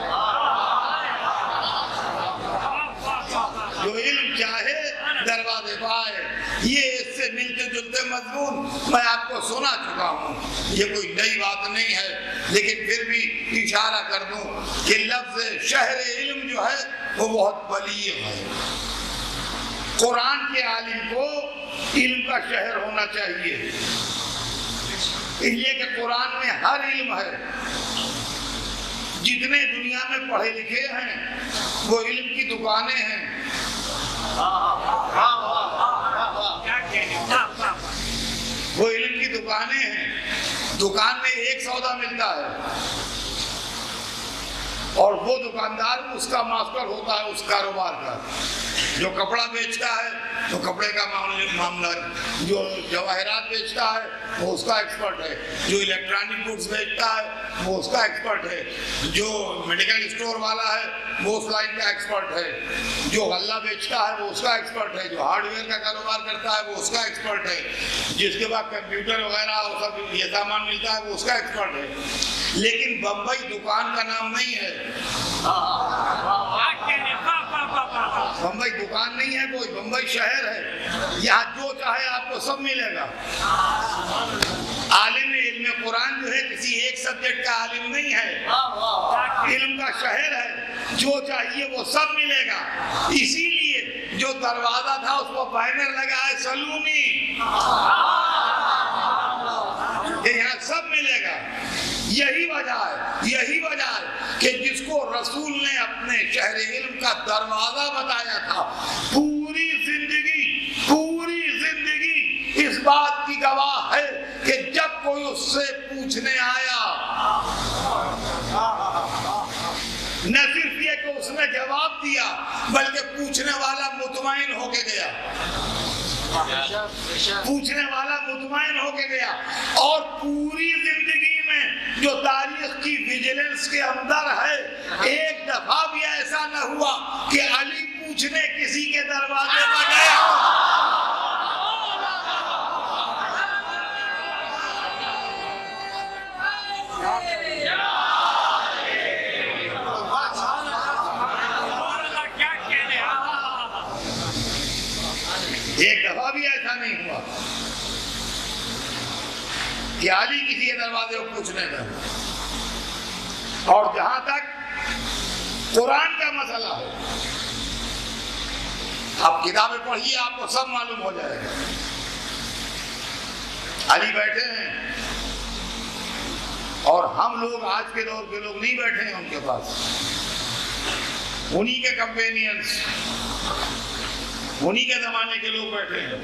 جو علم چاہے دروازے پہ آئے۔ یہ اس سے ملتے جلتے مضمون میں آپ کو سنا چکا ہوں، یہ کوئی نئی بات نہیں ہے، لیکن پھر بھی اشارہ کر دوں کہ لفظ شہر علم جو ہے وہ بہت بلیغ ہے۔ قرآن کے عالم کو علم کا شہر ہونا چاہیے، اس لیے کہ قرآن میں ہر علم ہے۔ جتنے دنیا میں پڑھے لکھے ہیں وہ علم کی دکانیں ہیں، وہ علم کی دکانیں ہیں۔ دکان میں ایک سودا ملتا ہے اور وہ دکاندار اس کا ماسٹر ہوتا ہے اس کاروبار کا۔ جو کپڑا بیچتا ہے تو کپڑے کا معاملہ، جو جواہرات بیچتا ہے وہ اس کا ایکسپرٹ ہے، جو الیکٹرانک گڈز بیچتا ہے وہ اس کا ایکسپرٹ ہے، جو میڈیکل اسٹور والا ہے وہ اس لائن کا ایکسپرٹ ہے، جو غلہ بیچتا ہے وہ اس کا ایکسپرٹ ہے، جو ہارڈ ویئر کا کاروبار کرتا ہے وہ اس کا ایکسپرٹ ہے، جس کے بعد کمپیوٹر وغیرہ اور سب یہ سامان ملتا ہے وہ اس کا ایکسپرٹ ہے۔ لیکن بمبئی دکان کا نام نہیں ہے، بمبئی دکان نہیں ہے کوئی، بمبئی شہر ہے، یہاں جو چاہے آپ کو سب ملے گا۔ عالم علم قرآن جو ہے کسی ایک سبجیکٹ کا عالم نہیں ہے، علم کا شہر ہے، جو چاہیے وہ سب ملے گا۔ اسی لیے جو دروازہ تھا اس کو بینر لگا ہے سلونی، کہ یہاں سب ملے گا۔ یہی وجہ ہے، یہی وجہ ہے کہ جس کو رسول نے اپنے شہر علم کا دروازہ بتایا تھا، پوری زندگی پوری زندگی اس بات کی گواہ ہے کہ جب کوئی اس سے پوچھنے آیا، نہ صرف یہ کہ اس نے جواب دیا بلکہ پوچھنے والا مطمئن ہو کے گیا، پوچھنے والا مطمئن ہو کے گیا۔ اور پوری زندگی میں جو تاریخ کی ویجیلنس کے اندر ہے، ایک دفعہ بھی ایسا نہ ہوا کہ علی پوچھنے کسی کے دروازے پر گیا۔ ایک دفعہ بھی ایسا نہیں ہوا کہ علی کسی کے دروازے کو پوچھنے کا۔ اور جہاں تک قرآن کا مسئلہ ہے، آپ کتابیں پڑھیے آپ کو سب معلوم ہو جائے گا۔ علی بیٹھے ہیں اور ہم لوگ آج کے دور کے لوگ نہیں بیٹھے ہیں ان کے پاس، انہی کے کمپینینز، انہی کے زمانے کے لوگ بیٹھے ہیں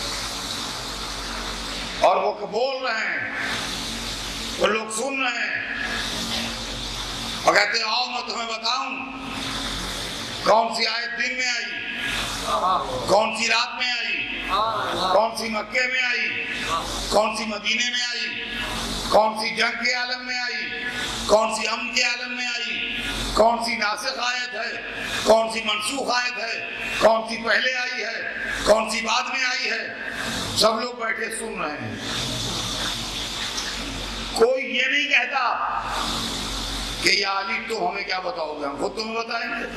اور وہ بول رہے ہیں، وہ لوگ سن رہے ہیں اور کہتے ہیں آؤ میں تمہیں بتاؤں کون سی آیت دن میں آئی، کون سی رات میں آئی، کون سی مکے میں آئی، کون سی مدینے میں آئی، کون سی جنگ کے عالم میں آئی، کون سی امن کے عالم میں آئی، کون سی ناسخ آیت ہے، کون سی منسوخ آیت ہے، کون سی پہلے آئی ہے، کون سی بعد میں آئی ہے۔ سب لوگ بیٹھے سن رہے ہیں، کوئی یہ نہیں کہتا کہ یا علی تم ہمیں کیا بتاؤ گے، ہم خود تمہیں بتائیں گے۔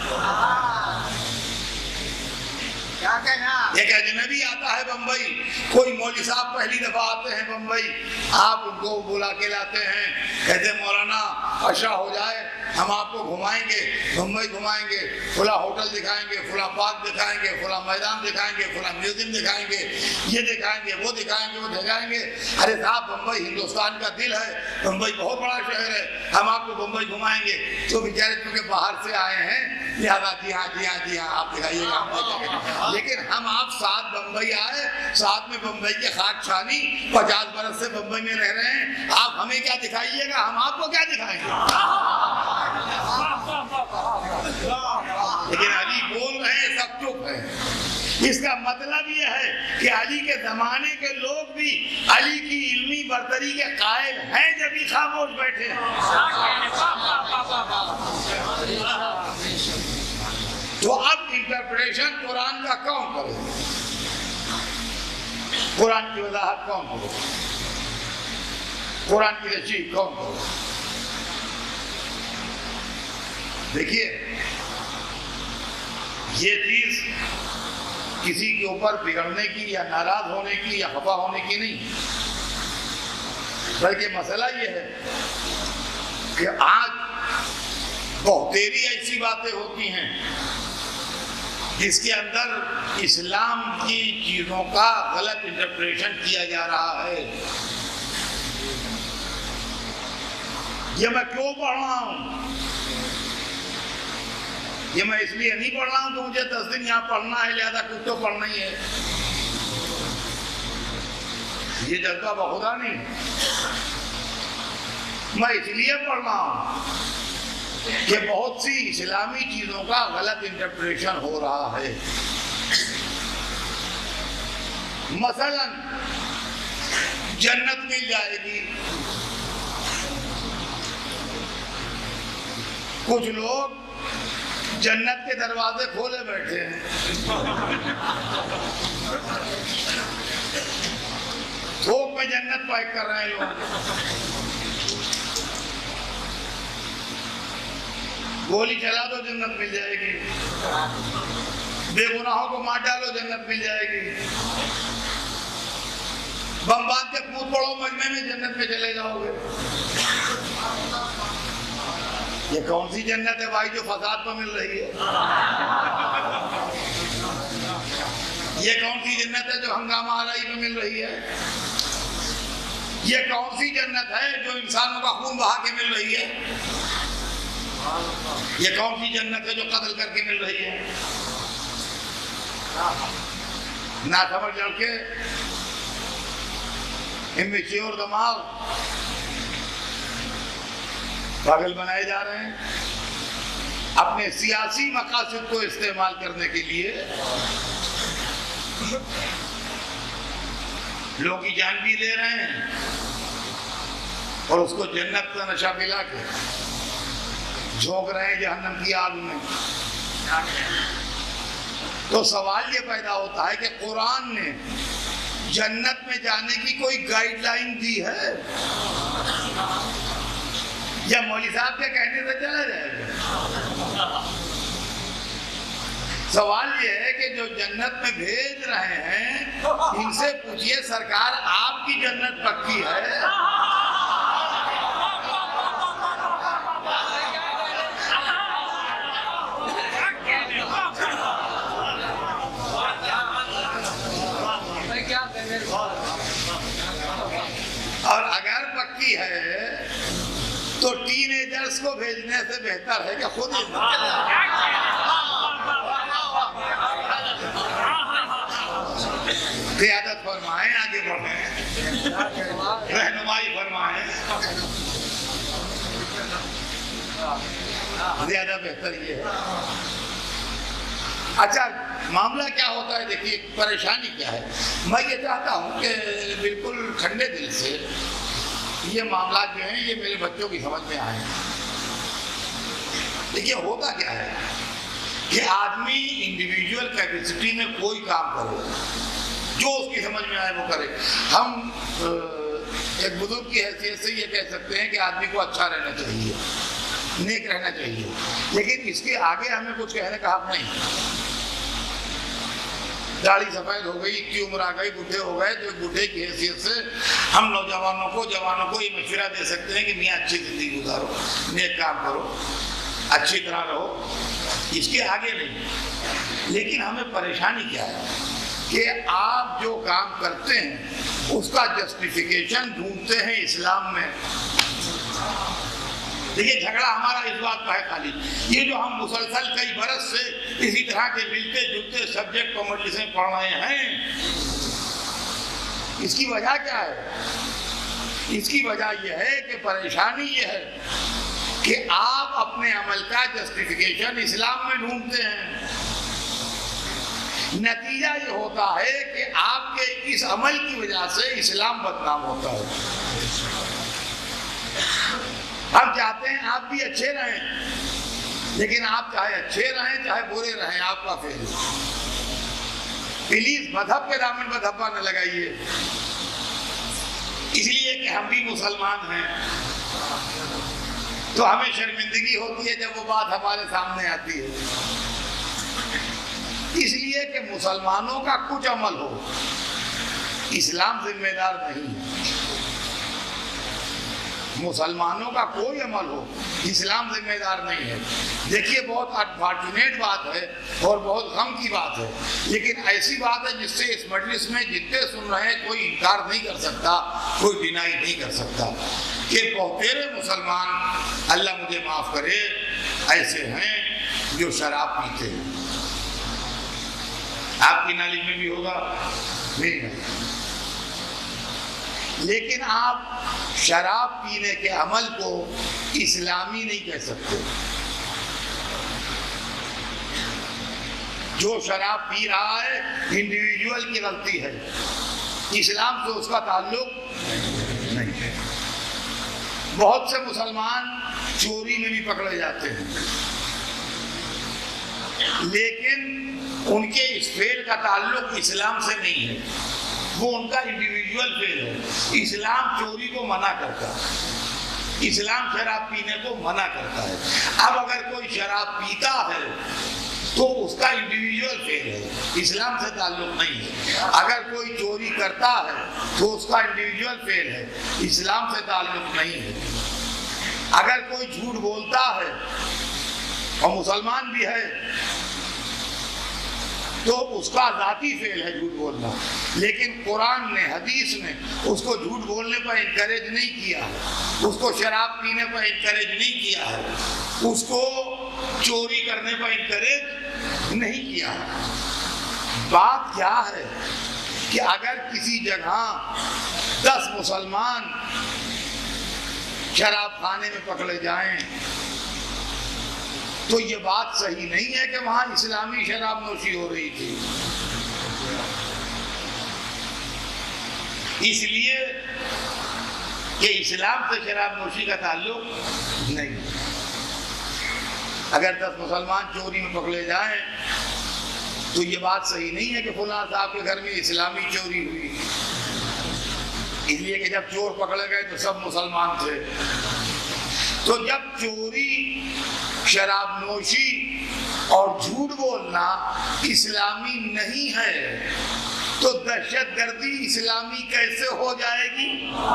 ایک اجنبی آتا ہے بمبئی، کوئی مولوی صاحب پہلی دفعہ آتے ہیں بمبئی، آپ ان کو بلا کے لاتے ہیں، کہتے ہیں مولانا عشاء ہو جائے ہم آپ کو گھمائیں گے، بمبئی گھمائیں گے، فلاں ہوٹل دکھائیں گے، فلاں پارک دکھائیں گے، فلاں میدان دکھائیں گے، فلاں میوزیم دکھائیں گے، یہ دکھائیں گے، وہ دکھائیں گے، وہ دکھائیں گے۔ ارے صاحب بمبئی ہندوستان کا دل ہے، بمبئی بہت بڑا شہر ہے، ہم آپ کو بمبئی گھمائیں گے۔ تو بیچارے چونکہ باہر سے آئے ہیں لہٰذا جی ہاں جی ہاں جی ہاں آپ دکھائیے گا، ہم دیکھیں گے۔ لیکن ہم آپ ساتھ بمبئی آئے، ساتھ میں بمبئی کے خاک چھانی، پچاس برس سے بمبئی میں رہ رہے ہیں، آپ ہمیں کیا دکھائیے گا، ہم آپ کو کیا دکھائیں گے۔ اس کا مطلب یہ ہے کہ علی کے زمانے کے لوگ بھی علی کی علمی برتری کے قائل ہیں جب ہی خاموش بیٹھے ہیں۔ تو اب انٹرپریشن قرآن کا کون کرے؟ قرآن کی وضاحت کون کرے؟ قرآن کی تشریح کون کرے؟ دیکھیے، یہ چیز کسی کے اوپر بگڑنے کی یا ناراض ہونے کی یا خفا ہونے کی نہیں، بلکہ مسئلہ یہ ہے کہ آج بہتری ایسی باتیں ہوتی ہیں جس کے اندر اسلام کی چیزوں کا غلط انٹرپریشن کیا جا رہا ہے۔ یہ میں کیوں پڑھ رہا ہوں؟ یہ میں اس لیے نہیں پڑھ رہا ہوں کہ مجھے دس دن یہاں پڑھنا ہے لہذا کچھ تو پڑھنا ہی ہے۔ یہ جذبہ بخدا نہیں، میں اس لیے پڑھ رہا ہوں کہ بہت سی اسلامی چیزوں کا غلط انٹرپریشن ہو رہا ہے۔ مثلا جنت مل جائے گی، کچھ لوگ جنت کے دروازے کھولے بیٹھے ہیں، تھوک میں جنت پیک کر رہے ہیں لوگ۔ گولی چلا دو جنت مل جائے گی، بے گناہوں کو مار ڈالو جنت مل جائے گی، بم باندھ کے کود پڑو مجمع میں جنت میں چلے جاؤ گے۔ یہ کون سی جنت ہے بھائی جو فساد پہ مل رہی ہے؟ یہ کون سی جنت ہے جو ہنگامہ آرائی پہ مل رہی ہے؟ یہ کون سی جنت ہے جو انسانوں کا خون بہا کے مل رہی ہے؟ یہ کون سی جنت ہے جو قتل کر کے مل رہی ہے؟ نہ سمجھ لڑکے، امیچیور دماغ پاگل بنائے جا رہے ہیں اپنے سیاسی مقاصد کو استعمال کرنے کے لیے۔ لوگ کی جان بھی لے رہے ہیں اور اس کو جنت کا نشہ پلا کے جھونک رہے ہیں جہنم کی آگ میں۔ تو سوال یہ پیدا ہوتا ہے کہ قرآن نے جنت میں جانے کی کوئی گائیڈ لائن دی ہے یا مولوی صاحب کے کہنے سے چلا جائے گا؟ سوال یہ ہے کہ جو جنت میں بھیج رہے ہیں ان سے پوچھئے سرکار آپ کی جنت پکی ہے؟ اور اگر پکی ہے تو ٹین ایجرز کو بھیجنے سے بہتر ہے کہ خود قیادت فرمائیں، آگے بڑھیں، رہنمائی فرمائیں، زیادہ بہتر یہ ہے۔ اچھا معاملہ کیا ہوتا ہے؟ دیکھیے پریشانی کیا ہے۔ میں یہ چاہتا ہوں کہ بالکل ٹھنڈے دل سے یہ معاملات جو ہیں یہ میرے بچوں کی سمجھ میں آئیں۔ دیکھیے ہوتا کیا ہے کہ آدمی انڈیویجول کیپیسٹی میں کوئی کام کرے، جو اس کی سمجھ میں آئے وہ کرے۔ ہم ایک بزرگ کی حیثیت سے یہ کہہ سکتے ہیں کہ آدمی کو اچھا رہنا چاہیے، نیک رہنا چاہیے، لیکن اس کے آگے ہمیں کچھ کہنے کا حق نہیں۔ داڑھی سفید ہو گئی، اتنی عمر آ گئی، بڈھے ہو گئے، تو بڈھے کی حیثیت سے ہم نوجوانوں کو جوانوں کو یہ مشورہ دے سکتے ہیں کہ میاں اچھی زندگی گزارو، نیک کام کرو، اچھی طرح رہو، اس کے آگے نہیں۔ لیکن ہمیں پریشانی کیا ہے کہ آپ جو کام کرتے ہیں اس کا جسٹیفیکیشن ڈھونڈتے ہیں اسلام میں۔ دیکھیے جھگڑا ہمارا اس بات کا ہے خالی، یہ جو ہم مسلسل کئی برس سے اسی طرح کے ملتے جلتے سبجیکٹ کو مجلسیں پڑھ رہے ہیں، اس کی وجہ کیا ہے؟ اس کی وجہ یہ ہے کہ پریشانی یہ ہے کہ آپ اپنے عمل کا جسٹیفیکیشن اسلام میں ڈھونڈتے ہیں۔ نتیجہ یہ ہوتا ہے کہ آپ کے اس عمل کی وجہ سے اسلام بدنام ہوتا ہے۔ ہم چاہتے ہیں آپ بھی اچھے رہیں، لیکن آپ چاہے اچھے رہیں چاہے برے رہیں، آپ کا فیل۔ پلیز مذہب کے دامن پر دھبا نہ لگائیے، اس لیے کہ ہم بھی مسلمان ہیں تو ہمیں شرمندگی ہوتی ہے جب وہ بات ہمارے سامنے آتی ہے۔ اس لیے کہ مسلمانوں کا کچھ عمل ہو، اسلام ذمہ دار نہیں ہے۔ مسلمانوں کا کوئی عمل ہو، اسلام ذمہ دار نہیں ہے۔ دیکھیے بہت انفارچونیٹ بات ہے اور بہت غم کی بات ہے، لیکن ایسی بات ہے جس سے اس مجلس میں جتنے سن رہے ہیں کوئی انکار نہیں کر سکتا، کوئی ڈینائی نہیں کر سکتا کہ بہتیرے مسلمان، اللہ مجھے معاف کرے، ایسے ہیں جو شراب پیتے ہیں۔ آپ کی نالج میں بھی ہوگا، میری نالج، لیکن آپ شراب پینے کے عمل کو اسلامی نہیں کہہ سکتے۔ جو شراب پی رہا ہے انڈیویجول کی غلطی ہے، اسلام سے اس کا تعلق نہیں ہے۔ بہت سے مسلمان چوری میں بھی پکڑے جاتے ہیں، لیکن ان کے اس فعل کا تعلق اسلام سے نہیں ہے، وہ ان کا انڈیویجول فعل ہے۔ اسلام چوری کو منع کرتا ہے، اسلام شراب پینے کو منع کرتا ہے۔ اب اگر کوئی شراب پیتا ہے تو اس کا انڈیویجول فعل ہے، اسلام سے تعلق نہیں ہے۔ اگر کوئی چوری کرتا ہے تو اس کا انڈیویجول فعل ہے، اسلام سے تعلق نہیں ہے۔ اگر کوئی جھوٹ بولتا ہے اور مسلمان بھی ہے تو اس کا ذاتی فعل ہے جھوٹ بولنا، لیکن قرآن نے، حدیث نے اس کو جھوٹ بولنے پر انکریج نہیں کیا ہے، اس کو شراب پینے پر انکریج نہیں کیا ہے، اس کو چوری کرنے پر انکریج نہیں کیا ہے۔ بات کیا ہے کہ اگر کسی جگہ دس مسلمان شراب خانے میں پکڑے جائیں تو یہ بات صحیح نہیں ہے کہ وہاں اسلامی شراب نوشی ہو رہی تھی، اس لیے کہ اسلام سے شراب نوشی کا تعلق نہیں۔ اگر دس مسلمان چوری میں پکڑے جائیں تو یہ بات صحیح نہیں ہے کہ فلاں صاحب کے گھر میں اسلامی چوری ہوئی، اس لیے کہ جب چور پکڑے گئے تو سب مسلمان تھے۔ تو جب چوری، شراب نوشی اور جھوٹ بولنا اسلامی نہیں ہے تو دہشت گردی اسلامی کیسے ہو جائے گی؟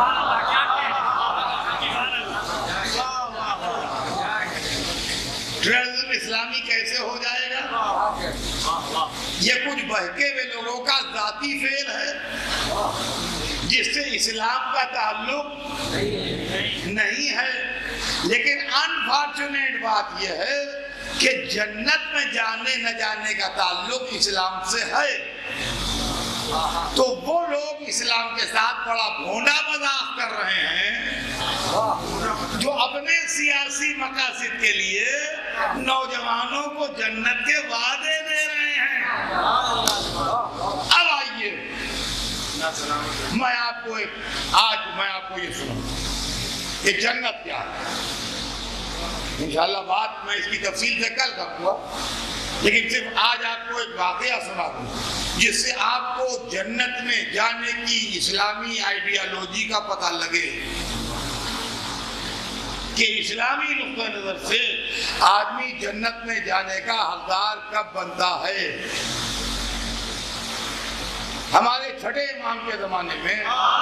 ٹیررزم اسلامی کیسے ہو جائے گا؟ یہ کچھ بہکے ہوئے لوگوں کا ذاتی فعل ہے جس سے اسلام کا تعلق نہیں ہے۔ لیکن انفارچونیٹ بات یہ ہے کہ جنت میں جانے نہ جانے کا تعلق اسلام سے ہے، تو وہ لوگ اسلام کے ساتھ بڑا بھونڈا مذاق کر رہے ہیں جو اپنے سیاسی مقاصد کے لیے نوجوانوں کو جنت کے وعدے دے رہے ہیں۔ اب آئیے میں آپ کو ایک آج میں آپ کو یہ سناؤں کہ جنت کیا ہے۔ انشاءاللہ بات میں اس کی تفصیل سے کل کروں گا، لیکن صرف آج آپ کو ایک واقعہ سنا دوں جس سے آپ کو جنت میں جانے کی اسلامی آئیڈیالوجی کا پتہ لگے کہ اسلامی نقطہ نظر سے آدمی جنت میں جانے کا حقدار کب بنتا ہے۔ ہمارے چھٹے امام کے زمانے میں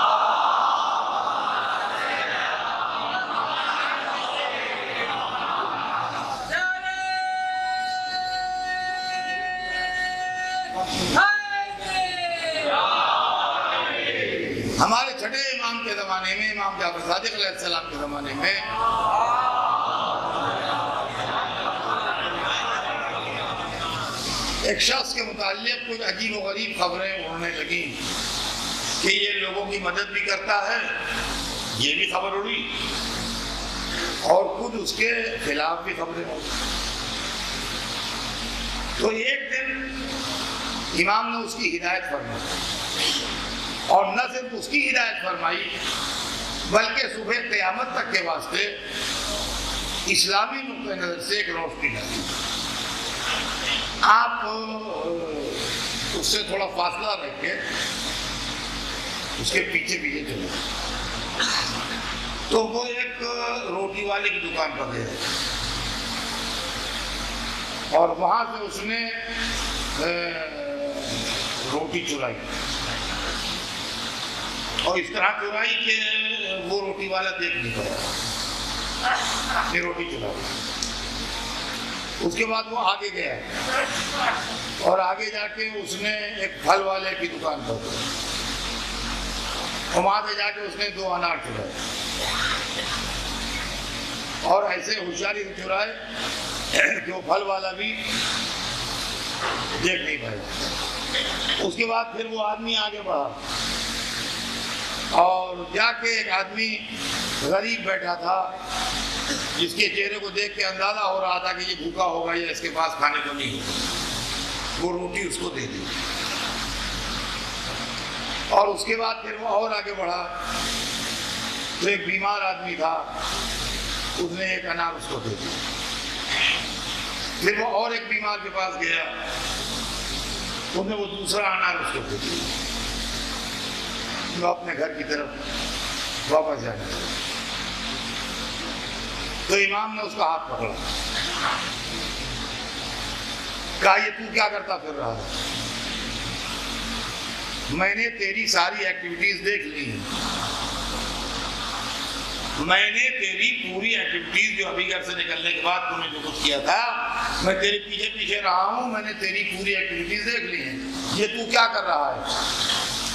ہمارے چھٹے امام کے زمانے میں، امام جعفر صادق علیہ السلام کے زمانے میں ایک شخص کے متعلق کچھ عجیب و غریب خبریں اڑنے لگیں کہ یہ لوگوں کی مدد بھی کرتا ہے، یہ بھی خبر اڑی، اور خود اس کے خلاف بھی خبریں اڑی۔ تو ایک دن امام نے اس کی ہدایت فرمائی، اور نہ صرف اس کی ہدایت فرمائی بلکہ صبح قیامت تک کے واسطے اسلامی نقطۂ نظر سے ایک روشنی لگی۔ آپ اس سے تھوڑا فاصلہ رکھ کے اس کے پیچھے پیچھے چلے تو وہ ایک روٹی والے کی دکان پر گیا اور وہاں سے اس نے روٹی چرائی، اور اس طرح چرائی کہ وہ روٹی والا دیکھ نہیں پایا، یہ روٹی چرائی۔ اس کے بعد وہ آگے گیا اور آگے جا کے اس نے ایک پھل والے کی دکان پر گیا، اور وہاں سے جا کے اس نے دو انار چرائے، اور ایسے ہوشیاری سے چرائے کہ وہ پھل والا بھی دیکھ نہیں پایا۔ اس کے بعد پھر وہ آدمی آگے بڑھا اور جا کے ایک آدمی غریب بیٹھا تھا جس کے چہرے کو دیکھ کے اندازہ ہو رہا تھا کہ یہ بھوکا ہوگا یا اس کے پاس کھانے کو نہیں ہوگا، وہ روٹی اس کو دے دی۔ اور اس کے بعد پھر وہ اور آگے بڑھا تو ایک بیمار آدمی تھا، اس نے ایک انار اس کو دے دی۔ پھر وہ اور ایک بیمار کے پاس گیا، اس نے وہ دوسرا انار اس کو دے دیا۔ وہ اپنے گھر کی طرف واپس جانے لگا تو امام نے اس کا ہاتھ پکڑا، کہا یہ تو کیا کرتا پھر رہا ہے؟ میں نے تیری ساری ایکٹیویٹیز دیکھ لی ہیں، میں نے تیری پوری ایکٹیویٹیز جو ابھی گھر سے نکلنے کے بعد تو نے جو کچھ کیا تھا میں تیرے پیچھے پیچھے رہا ہوں، میں نے تیری پوری ایکٹیویٹیز دیکھ لی ہیں، یہ تو کیا کر رہا ہے؟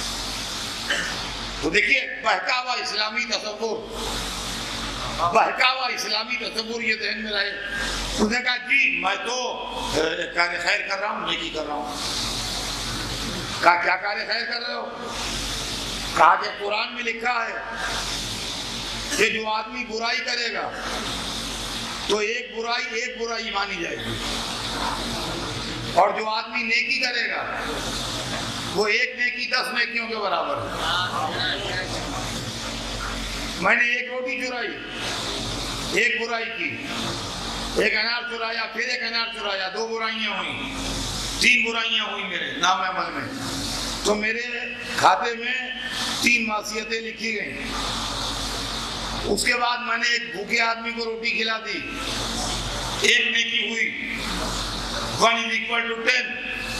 تو دیکھیے بہکاوا اسلامی تصور، بہکاوا اسلامی تصور یہ ذہن میں رہے۔ اس نے کہا جی میں تو کار خیر کر رہا ہوں، نیکی کر رہا ہوں۔ کہا کیا کار خیر کر رہے ہو؟ کہا کہ قرآن میں لکھا ہے کہ جو آدمی برائی کرے گا تو ایک برائی ایک برائی مانی جائے گی، اور جو آدمی نیکی کرے گا وہ ایک نیکی دس نیکیوں کے برابر ہے۔ میں نے ایک روٹی چرائی، ایک برائی کی، ایک انار چرایا، پھر ایک انار چرایا، دو برائیاں ہوئیں، تین برائیاں ہوئیں میرے نام عمل میں، تو میرے کھاتے میں تین معصیتیں لکھی گئیں۔ اس کے بعد میں نے ایک بھوکے آدمی کو روٹی کھلا دی، ایک نیکی ہوئی، one is equal to ten.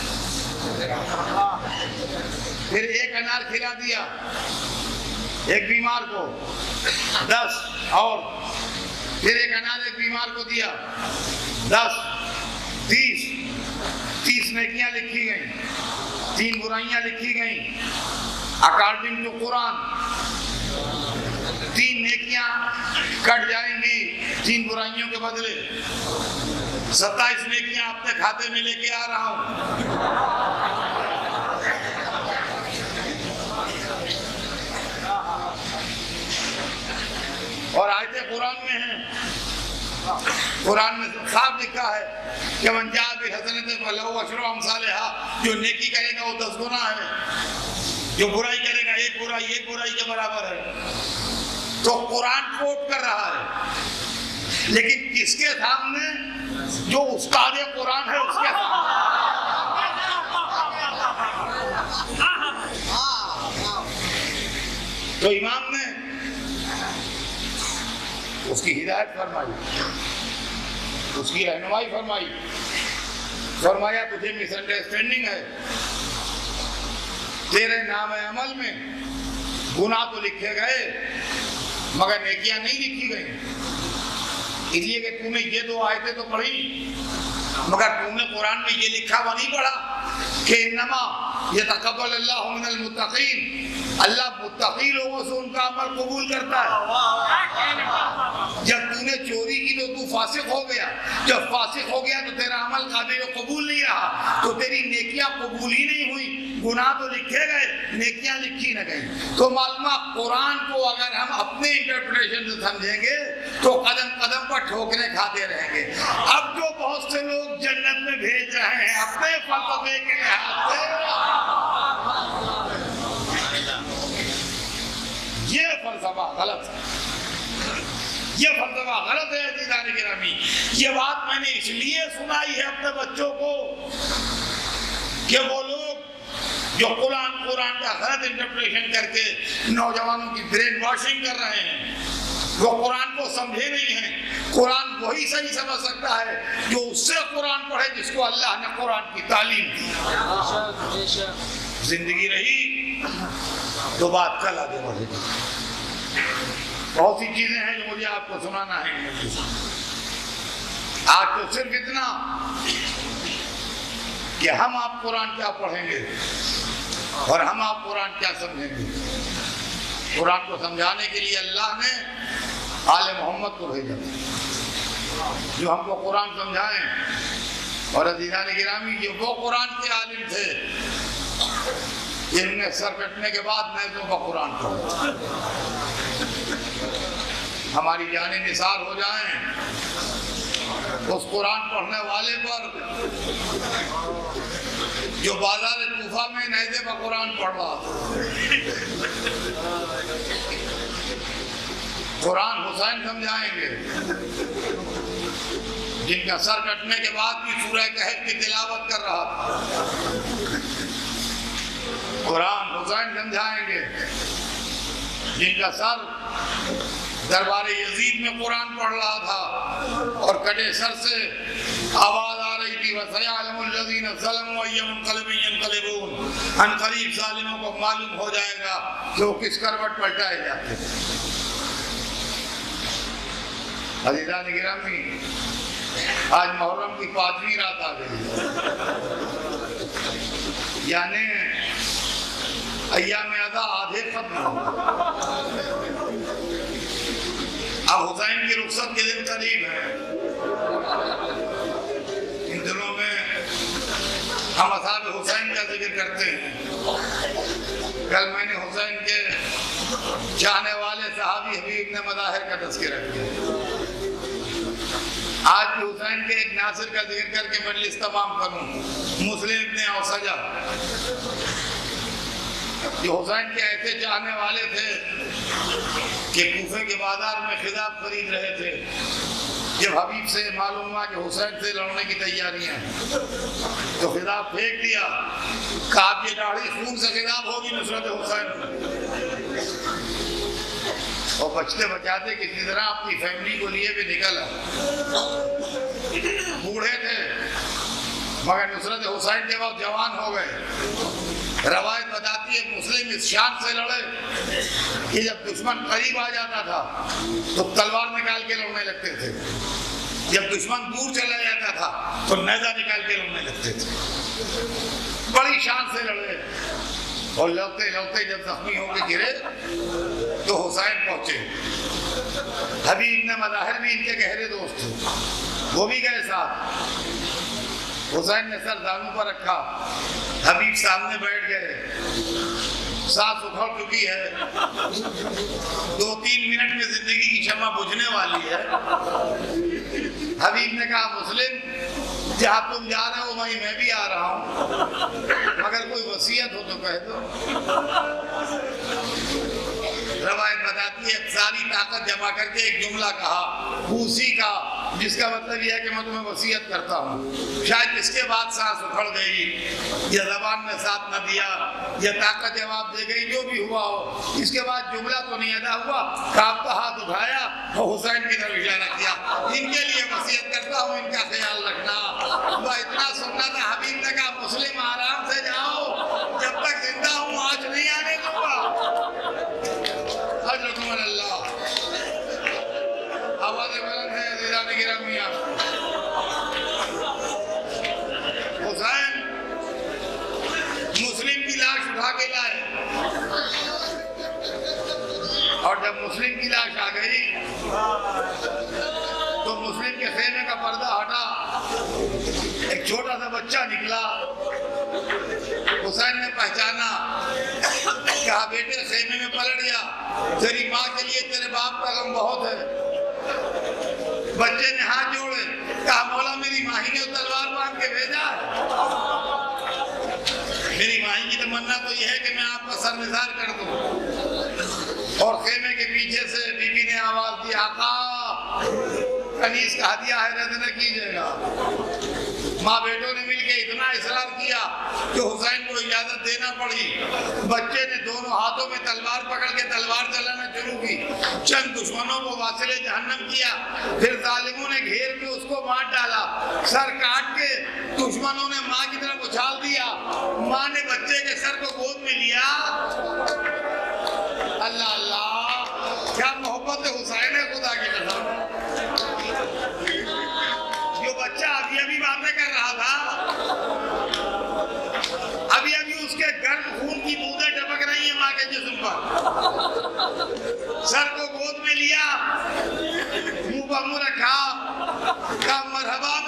پھر ایک انار کھلا دیا ایک بیمار کو، دس، اور پھر ایک انار ایک بیمار کو دیا، دس، تیس، تیس نیکیاں لکھی گئیں، تین برائیاں لکھی گئیں۔ اکارڈنگ ٹو قرآن تین نیکیاں کٹ جائیں گی تین برائیوں کے بدلے، ستائیس نیکیاں اپنے کھاتے میں لے کے آ رہا ہوں۔ اور آیتیں قرآن میں ہیں، قرآن میں صاف لکھا ہے کہ من جاء بالحسنۃ فلہ عشر امثالها، جو نیکی کرے گا وہ دس گنا ہے، جو برائی کرے گا ایک برائی ایک برائی کے برابر ہے۔ تو قرآن کوٹ کر رہا ہے، لیکن کس کے سامنے؟ جو استاد قرآن ہے اس کے سامنے۔ تو امام نے اس کی ہدایت فرمائی، اس کی رہنمائی فرمائی، فرمایا تجھے مس انڈرسٹینڈنگ ہے، تیرے نام عمل میں گناہ تو لکھے گئے مگر نیکیاں نہیں لکھی گئیں، اس لیے کہ تم نے یہ دو آیتیں تو پڑھی مگر تم نے قرآن میں یہ لکھا ہوا نہیں پڑھا کہ انما یتقبل اللہ من المتقین، اللہ متقی لوگوں سے ان کا عمل قبول کرتا ہے۔ جب تو نے چوری کی تو تو فاسق ہو گیا، جب فاسق ہو گیا تو تیرا عمل قابل قبول نہیں رہا، تو تیری نیکیاں قبول ہی نہیں ہوئی، گناہ تو لکھے گئے نیکیاں لکھی نہ گئی۔ تو معلومہ قرآن کو اگر ہم اپنے انٹرپریشن سے سمجھیں گے تو قدم قدم پر ٹھوکریں کھاتے رہیں گے۔ اب جو بہت سے سے لوگ جنت میں بھیج رہے ہیں اپنے فلسفے کے لحاظ سے. یہ فلسفہ غلط ہے, یہ فلسفہ غلط ہے عزیزان گرامی. یہ بات میں نے اس لیے سنائی ہے اپنے بچوں کو کہ وہ لوگ جو قرآن قرآن کا غلط انٹرپریشن کر کے نوجوانوں کی برین واشنگ کر رہے ہیں, وہ قرآن کو سمجھے نہیں ہیں. قرآن وہی صحیح سمجھ سکتا ہے جو اس سے قرآن پڑھے جس کو اللہ نے قرآن کی تعلیم دی. زندگی رہی تو بات کل آگے بڑھے گی. بہت سی چیزیں ہیں جو مجھے آپ کو سنانا ہے. آج تو صرف اتنا کہ ہم آپ قرآن کیا پڑھیں گے اور ہم آپ قرآن کیا سمجھیں گے. قرآن کو سمجھانے کے لیے اللہ نے آل محمد کو بھیجا جو ہم کو قرآن سمجھائیں. اور عزیزان گرامی یہ وہ قرآن کے عالم تھے جنہوں نے سر کٹنے کے بعد نیزوں کا قرآن پڑھا. ہماری جانیں نثار ہو جائیں اس قرآن پڑھنے والے پر جو بازار کوفہ میں نیزے کا قرآن پڑھ رہا تھا. قرآن حسین سمجھائیں گے جن کا سر کٹنے کے بعد بھی سورہ کہف کی تلاوت کر رہا تھا. قرآن حسین سمجھائیں گے جن کا سر دربار یزید میں قرآن پڑھ رہا تھا اور کٹے سر سے آواز آ رہی تھی وَسَيَعْلَمُ الَّذِينَ ظَلَمُوا أَيَّ مُنقَلِبٍ يَنقَلِبُونَ. ان قریب ظالموں کو معلوم ہو جائے گا کہ وہ کس کروٹ پلٹائے جاتے ہیں. عزیزان گرامی آج محرم کی پانچویں رات آ گئی, یعنی ایام ادا آدھے ختم ہو. اب حسین کی رخصت کے دن قریب ہے. ان دنوں میں ہم اصحاب حسین کا ذکر کرتے ہیں. کل میں نے حسین کے چاہنے والے صحابی حبیب نے مظاہر کا تذکرہ کیا. آج بھی حسین کے ایک ناصر کا ذکر کر کے مجلس تمام کروں. مسلم ابن اوسجہ جو حسین کے ایسے چاہنے والے تھے کہ کوفے کے بازار میں خضاب خرید رہے تھے. جب حبیب سے معلوم ہوا کہ حسین سے لڑنے کی تیاریاں ہیں تو خضاب پھینک دیا. کہا اب یہ داڑھی خون سے خضاب ہوگی نصرت حسین. اور بچتے بچاتے کسی طرح اپنی فیملی کو لیے بھی نکل آئے. بوڑھے تھے مگر نصرت حسین کے وقت جوان ہو گئے. روایت بتاتی ہے مسلم اس شان سے لڑے کہ جب دشمن قریب آ جاتا تھا تو تلوار نکال کے لڑنے لگتے تھے. جب دشمن دور چلا جاتا تھا تو نیزہ نکال کے لڑنے لگتے تھے. بڑی شان سے لڑے اور لڑتے لڑتے جب زخمی ہو کے گرے تو حسین پہنچے. حبیب نے مظاہر بھی ان کے گہرے دوست تھے, وہ بھی گئے ساتھ. حسین نے سر دانوں پر رکھا, حبیب سامنے بیٹھ گئے. سانس اکھڑ چکی ہے, دو تین منٹ میں زندگی کی شمع بجھنے والی ہے. حبیب نے کہا مسلم جہاں تم جا رہے ہو وہیں میں بھی آ رہا ہوں, مگر کوئی وصیت ہو تو کہہ دو. روایت بتاتی ہے ساری طاقت جمع کر کے ایک جملہ کہا خوشی کا, جس کا مطلب یہ ہے کہ میں تمہیں وصیت کرتا ہوں. شاید اس کے بعد سانس اکھڑ گئی یا زبان نے ساتھ نہ دیا یا طاقت جواب دے گئی, جو بھی ہوا ہو اس کے بعد جملہ تو نہیں ادا ہوا. آپ کا ہاتھ اٹھایا اور حسین کی طرف اشارہ کیا, ان کے لیے وصیت کرتا ہوں, ان کا خیال رکھنا. وہ اتنا سننا تھا. حبیب نے کہا مسلم آرام سے جاؤ, جب تک زندہ ہوں آج نہیں آنے دوں گا. اللہ آواز بلند ہے عزیزان گرامی. حسین مسلم کی لاش اٹھا کے لائے اور جب مسلم کی لاش آ گئی تو مسلم کے خیمے کا پردہ ہٹا, ایک چھوٹا سا بچہ نکلا. حسین نے پہچانا, کہا بیٹے خیمے میں پلٹ گیا, تیری ماں کے لیے تیرے باپ کا غم بہت ہے. بچے نے ہاتھ جوڑے, کہا مولا میری ماں ہی نے بھائی کی تمنا تو یہ ہے کہ میں آپ کا سر نثار کر دوں۔ اور خیمے کے پیچھے سے بی بی نے آواز دی، آقا کنیز کا ہدیہ ہے، رد نہ کیجیے گا۔ ماں بیٹوں نے مل کے اتنا اصرار کیا کہ حسین کو اجازت دینا پڑی۔ بچے نے دونوں ہاتھوں میں تلوار پکڑ کے تلوار چلانا شروع کی، چند دشمنوں کو واصل جہنم کیا، پھر ظالموں نے گھیر کے اس کو مار ڈالا، سر کاٹ کے دشمنوں نے ماں کی طرف اچھال دیا، ماں نے بچے کے سر کو گود میں لیا۔ اللہ اللہ، کیا محبت حسین ہے خدا کی قسم۔ جو بچہ ابھی ابھی باتیں کر رہا تھا، ابھی ابھی اس کے گرم خون کی بوندیں ٹپک رہی ہیں ماں کے جسم پر، سر کو گود میں لیا، منہ پر منہ رکھا، کہا مرحبا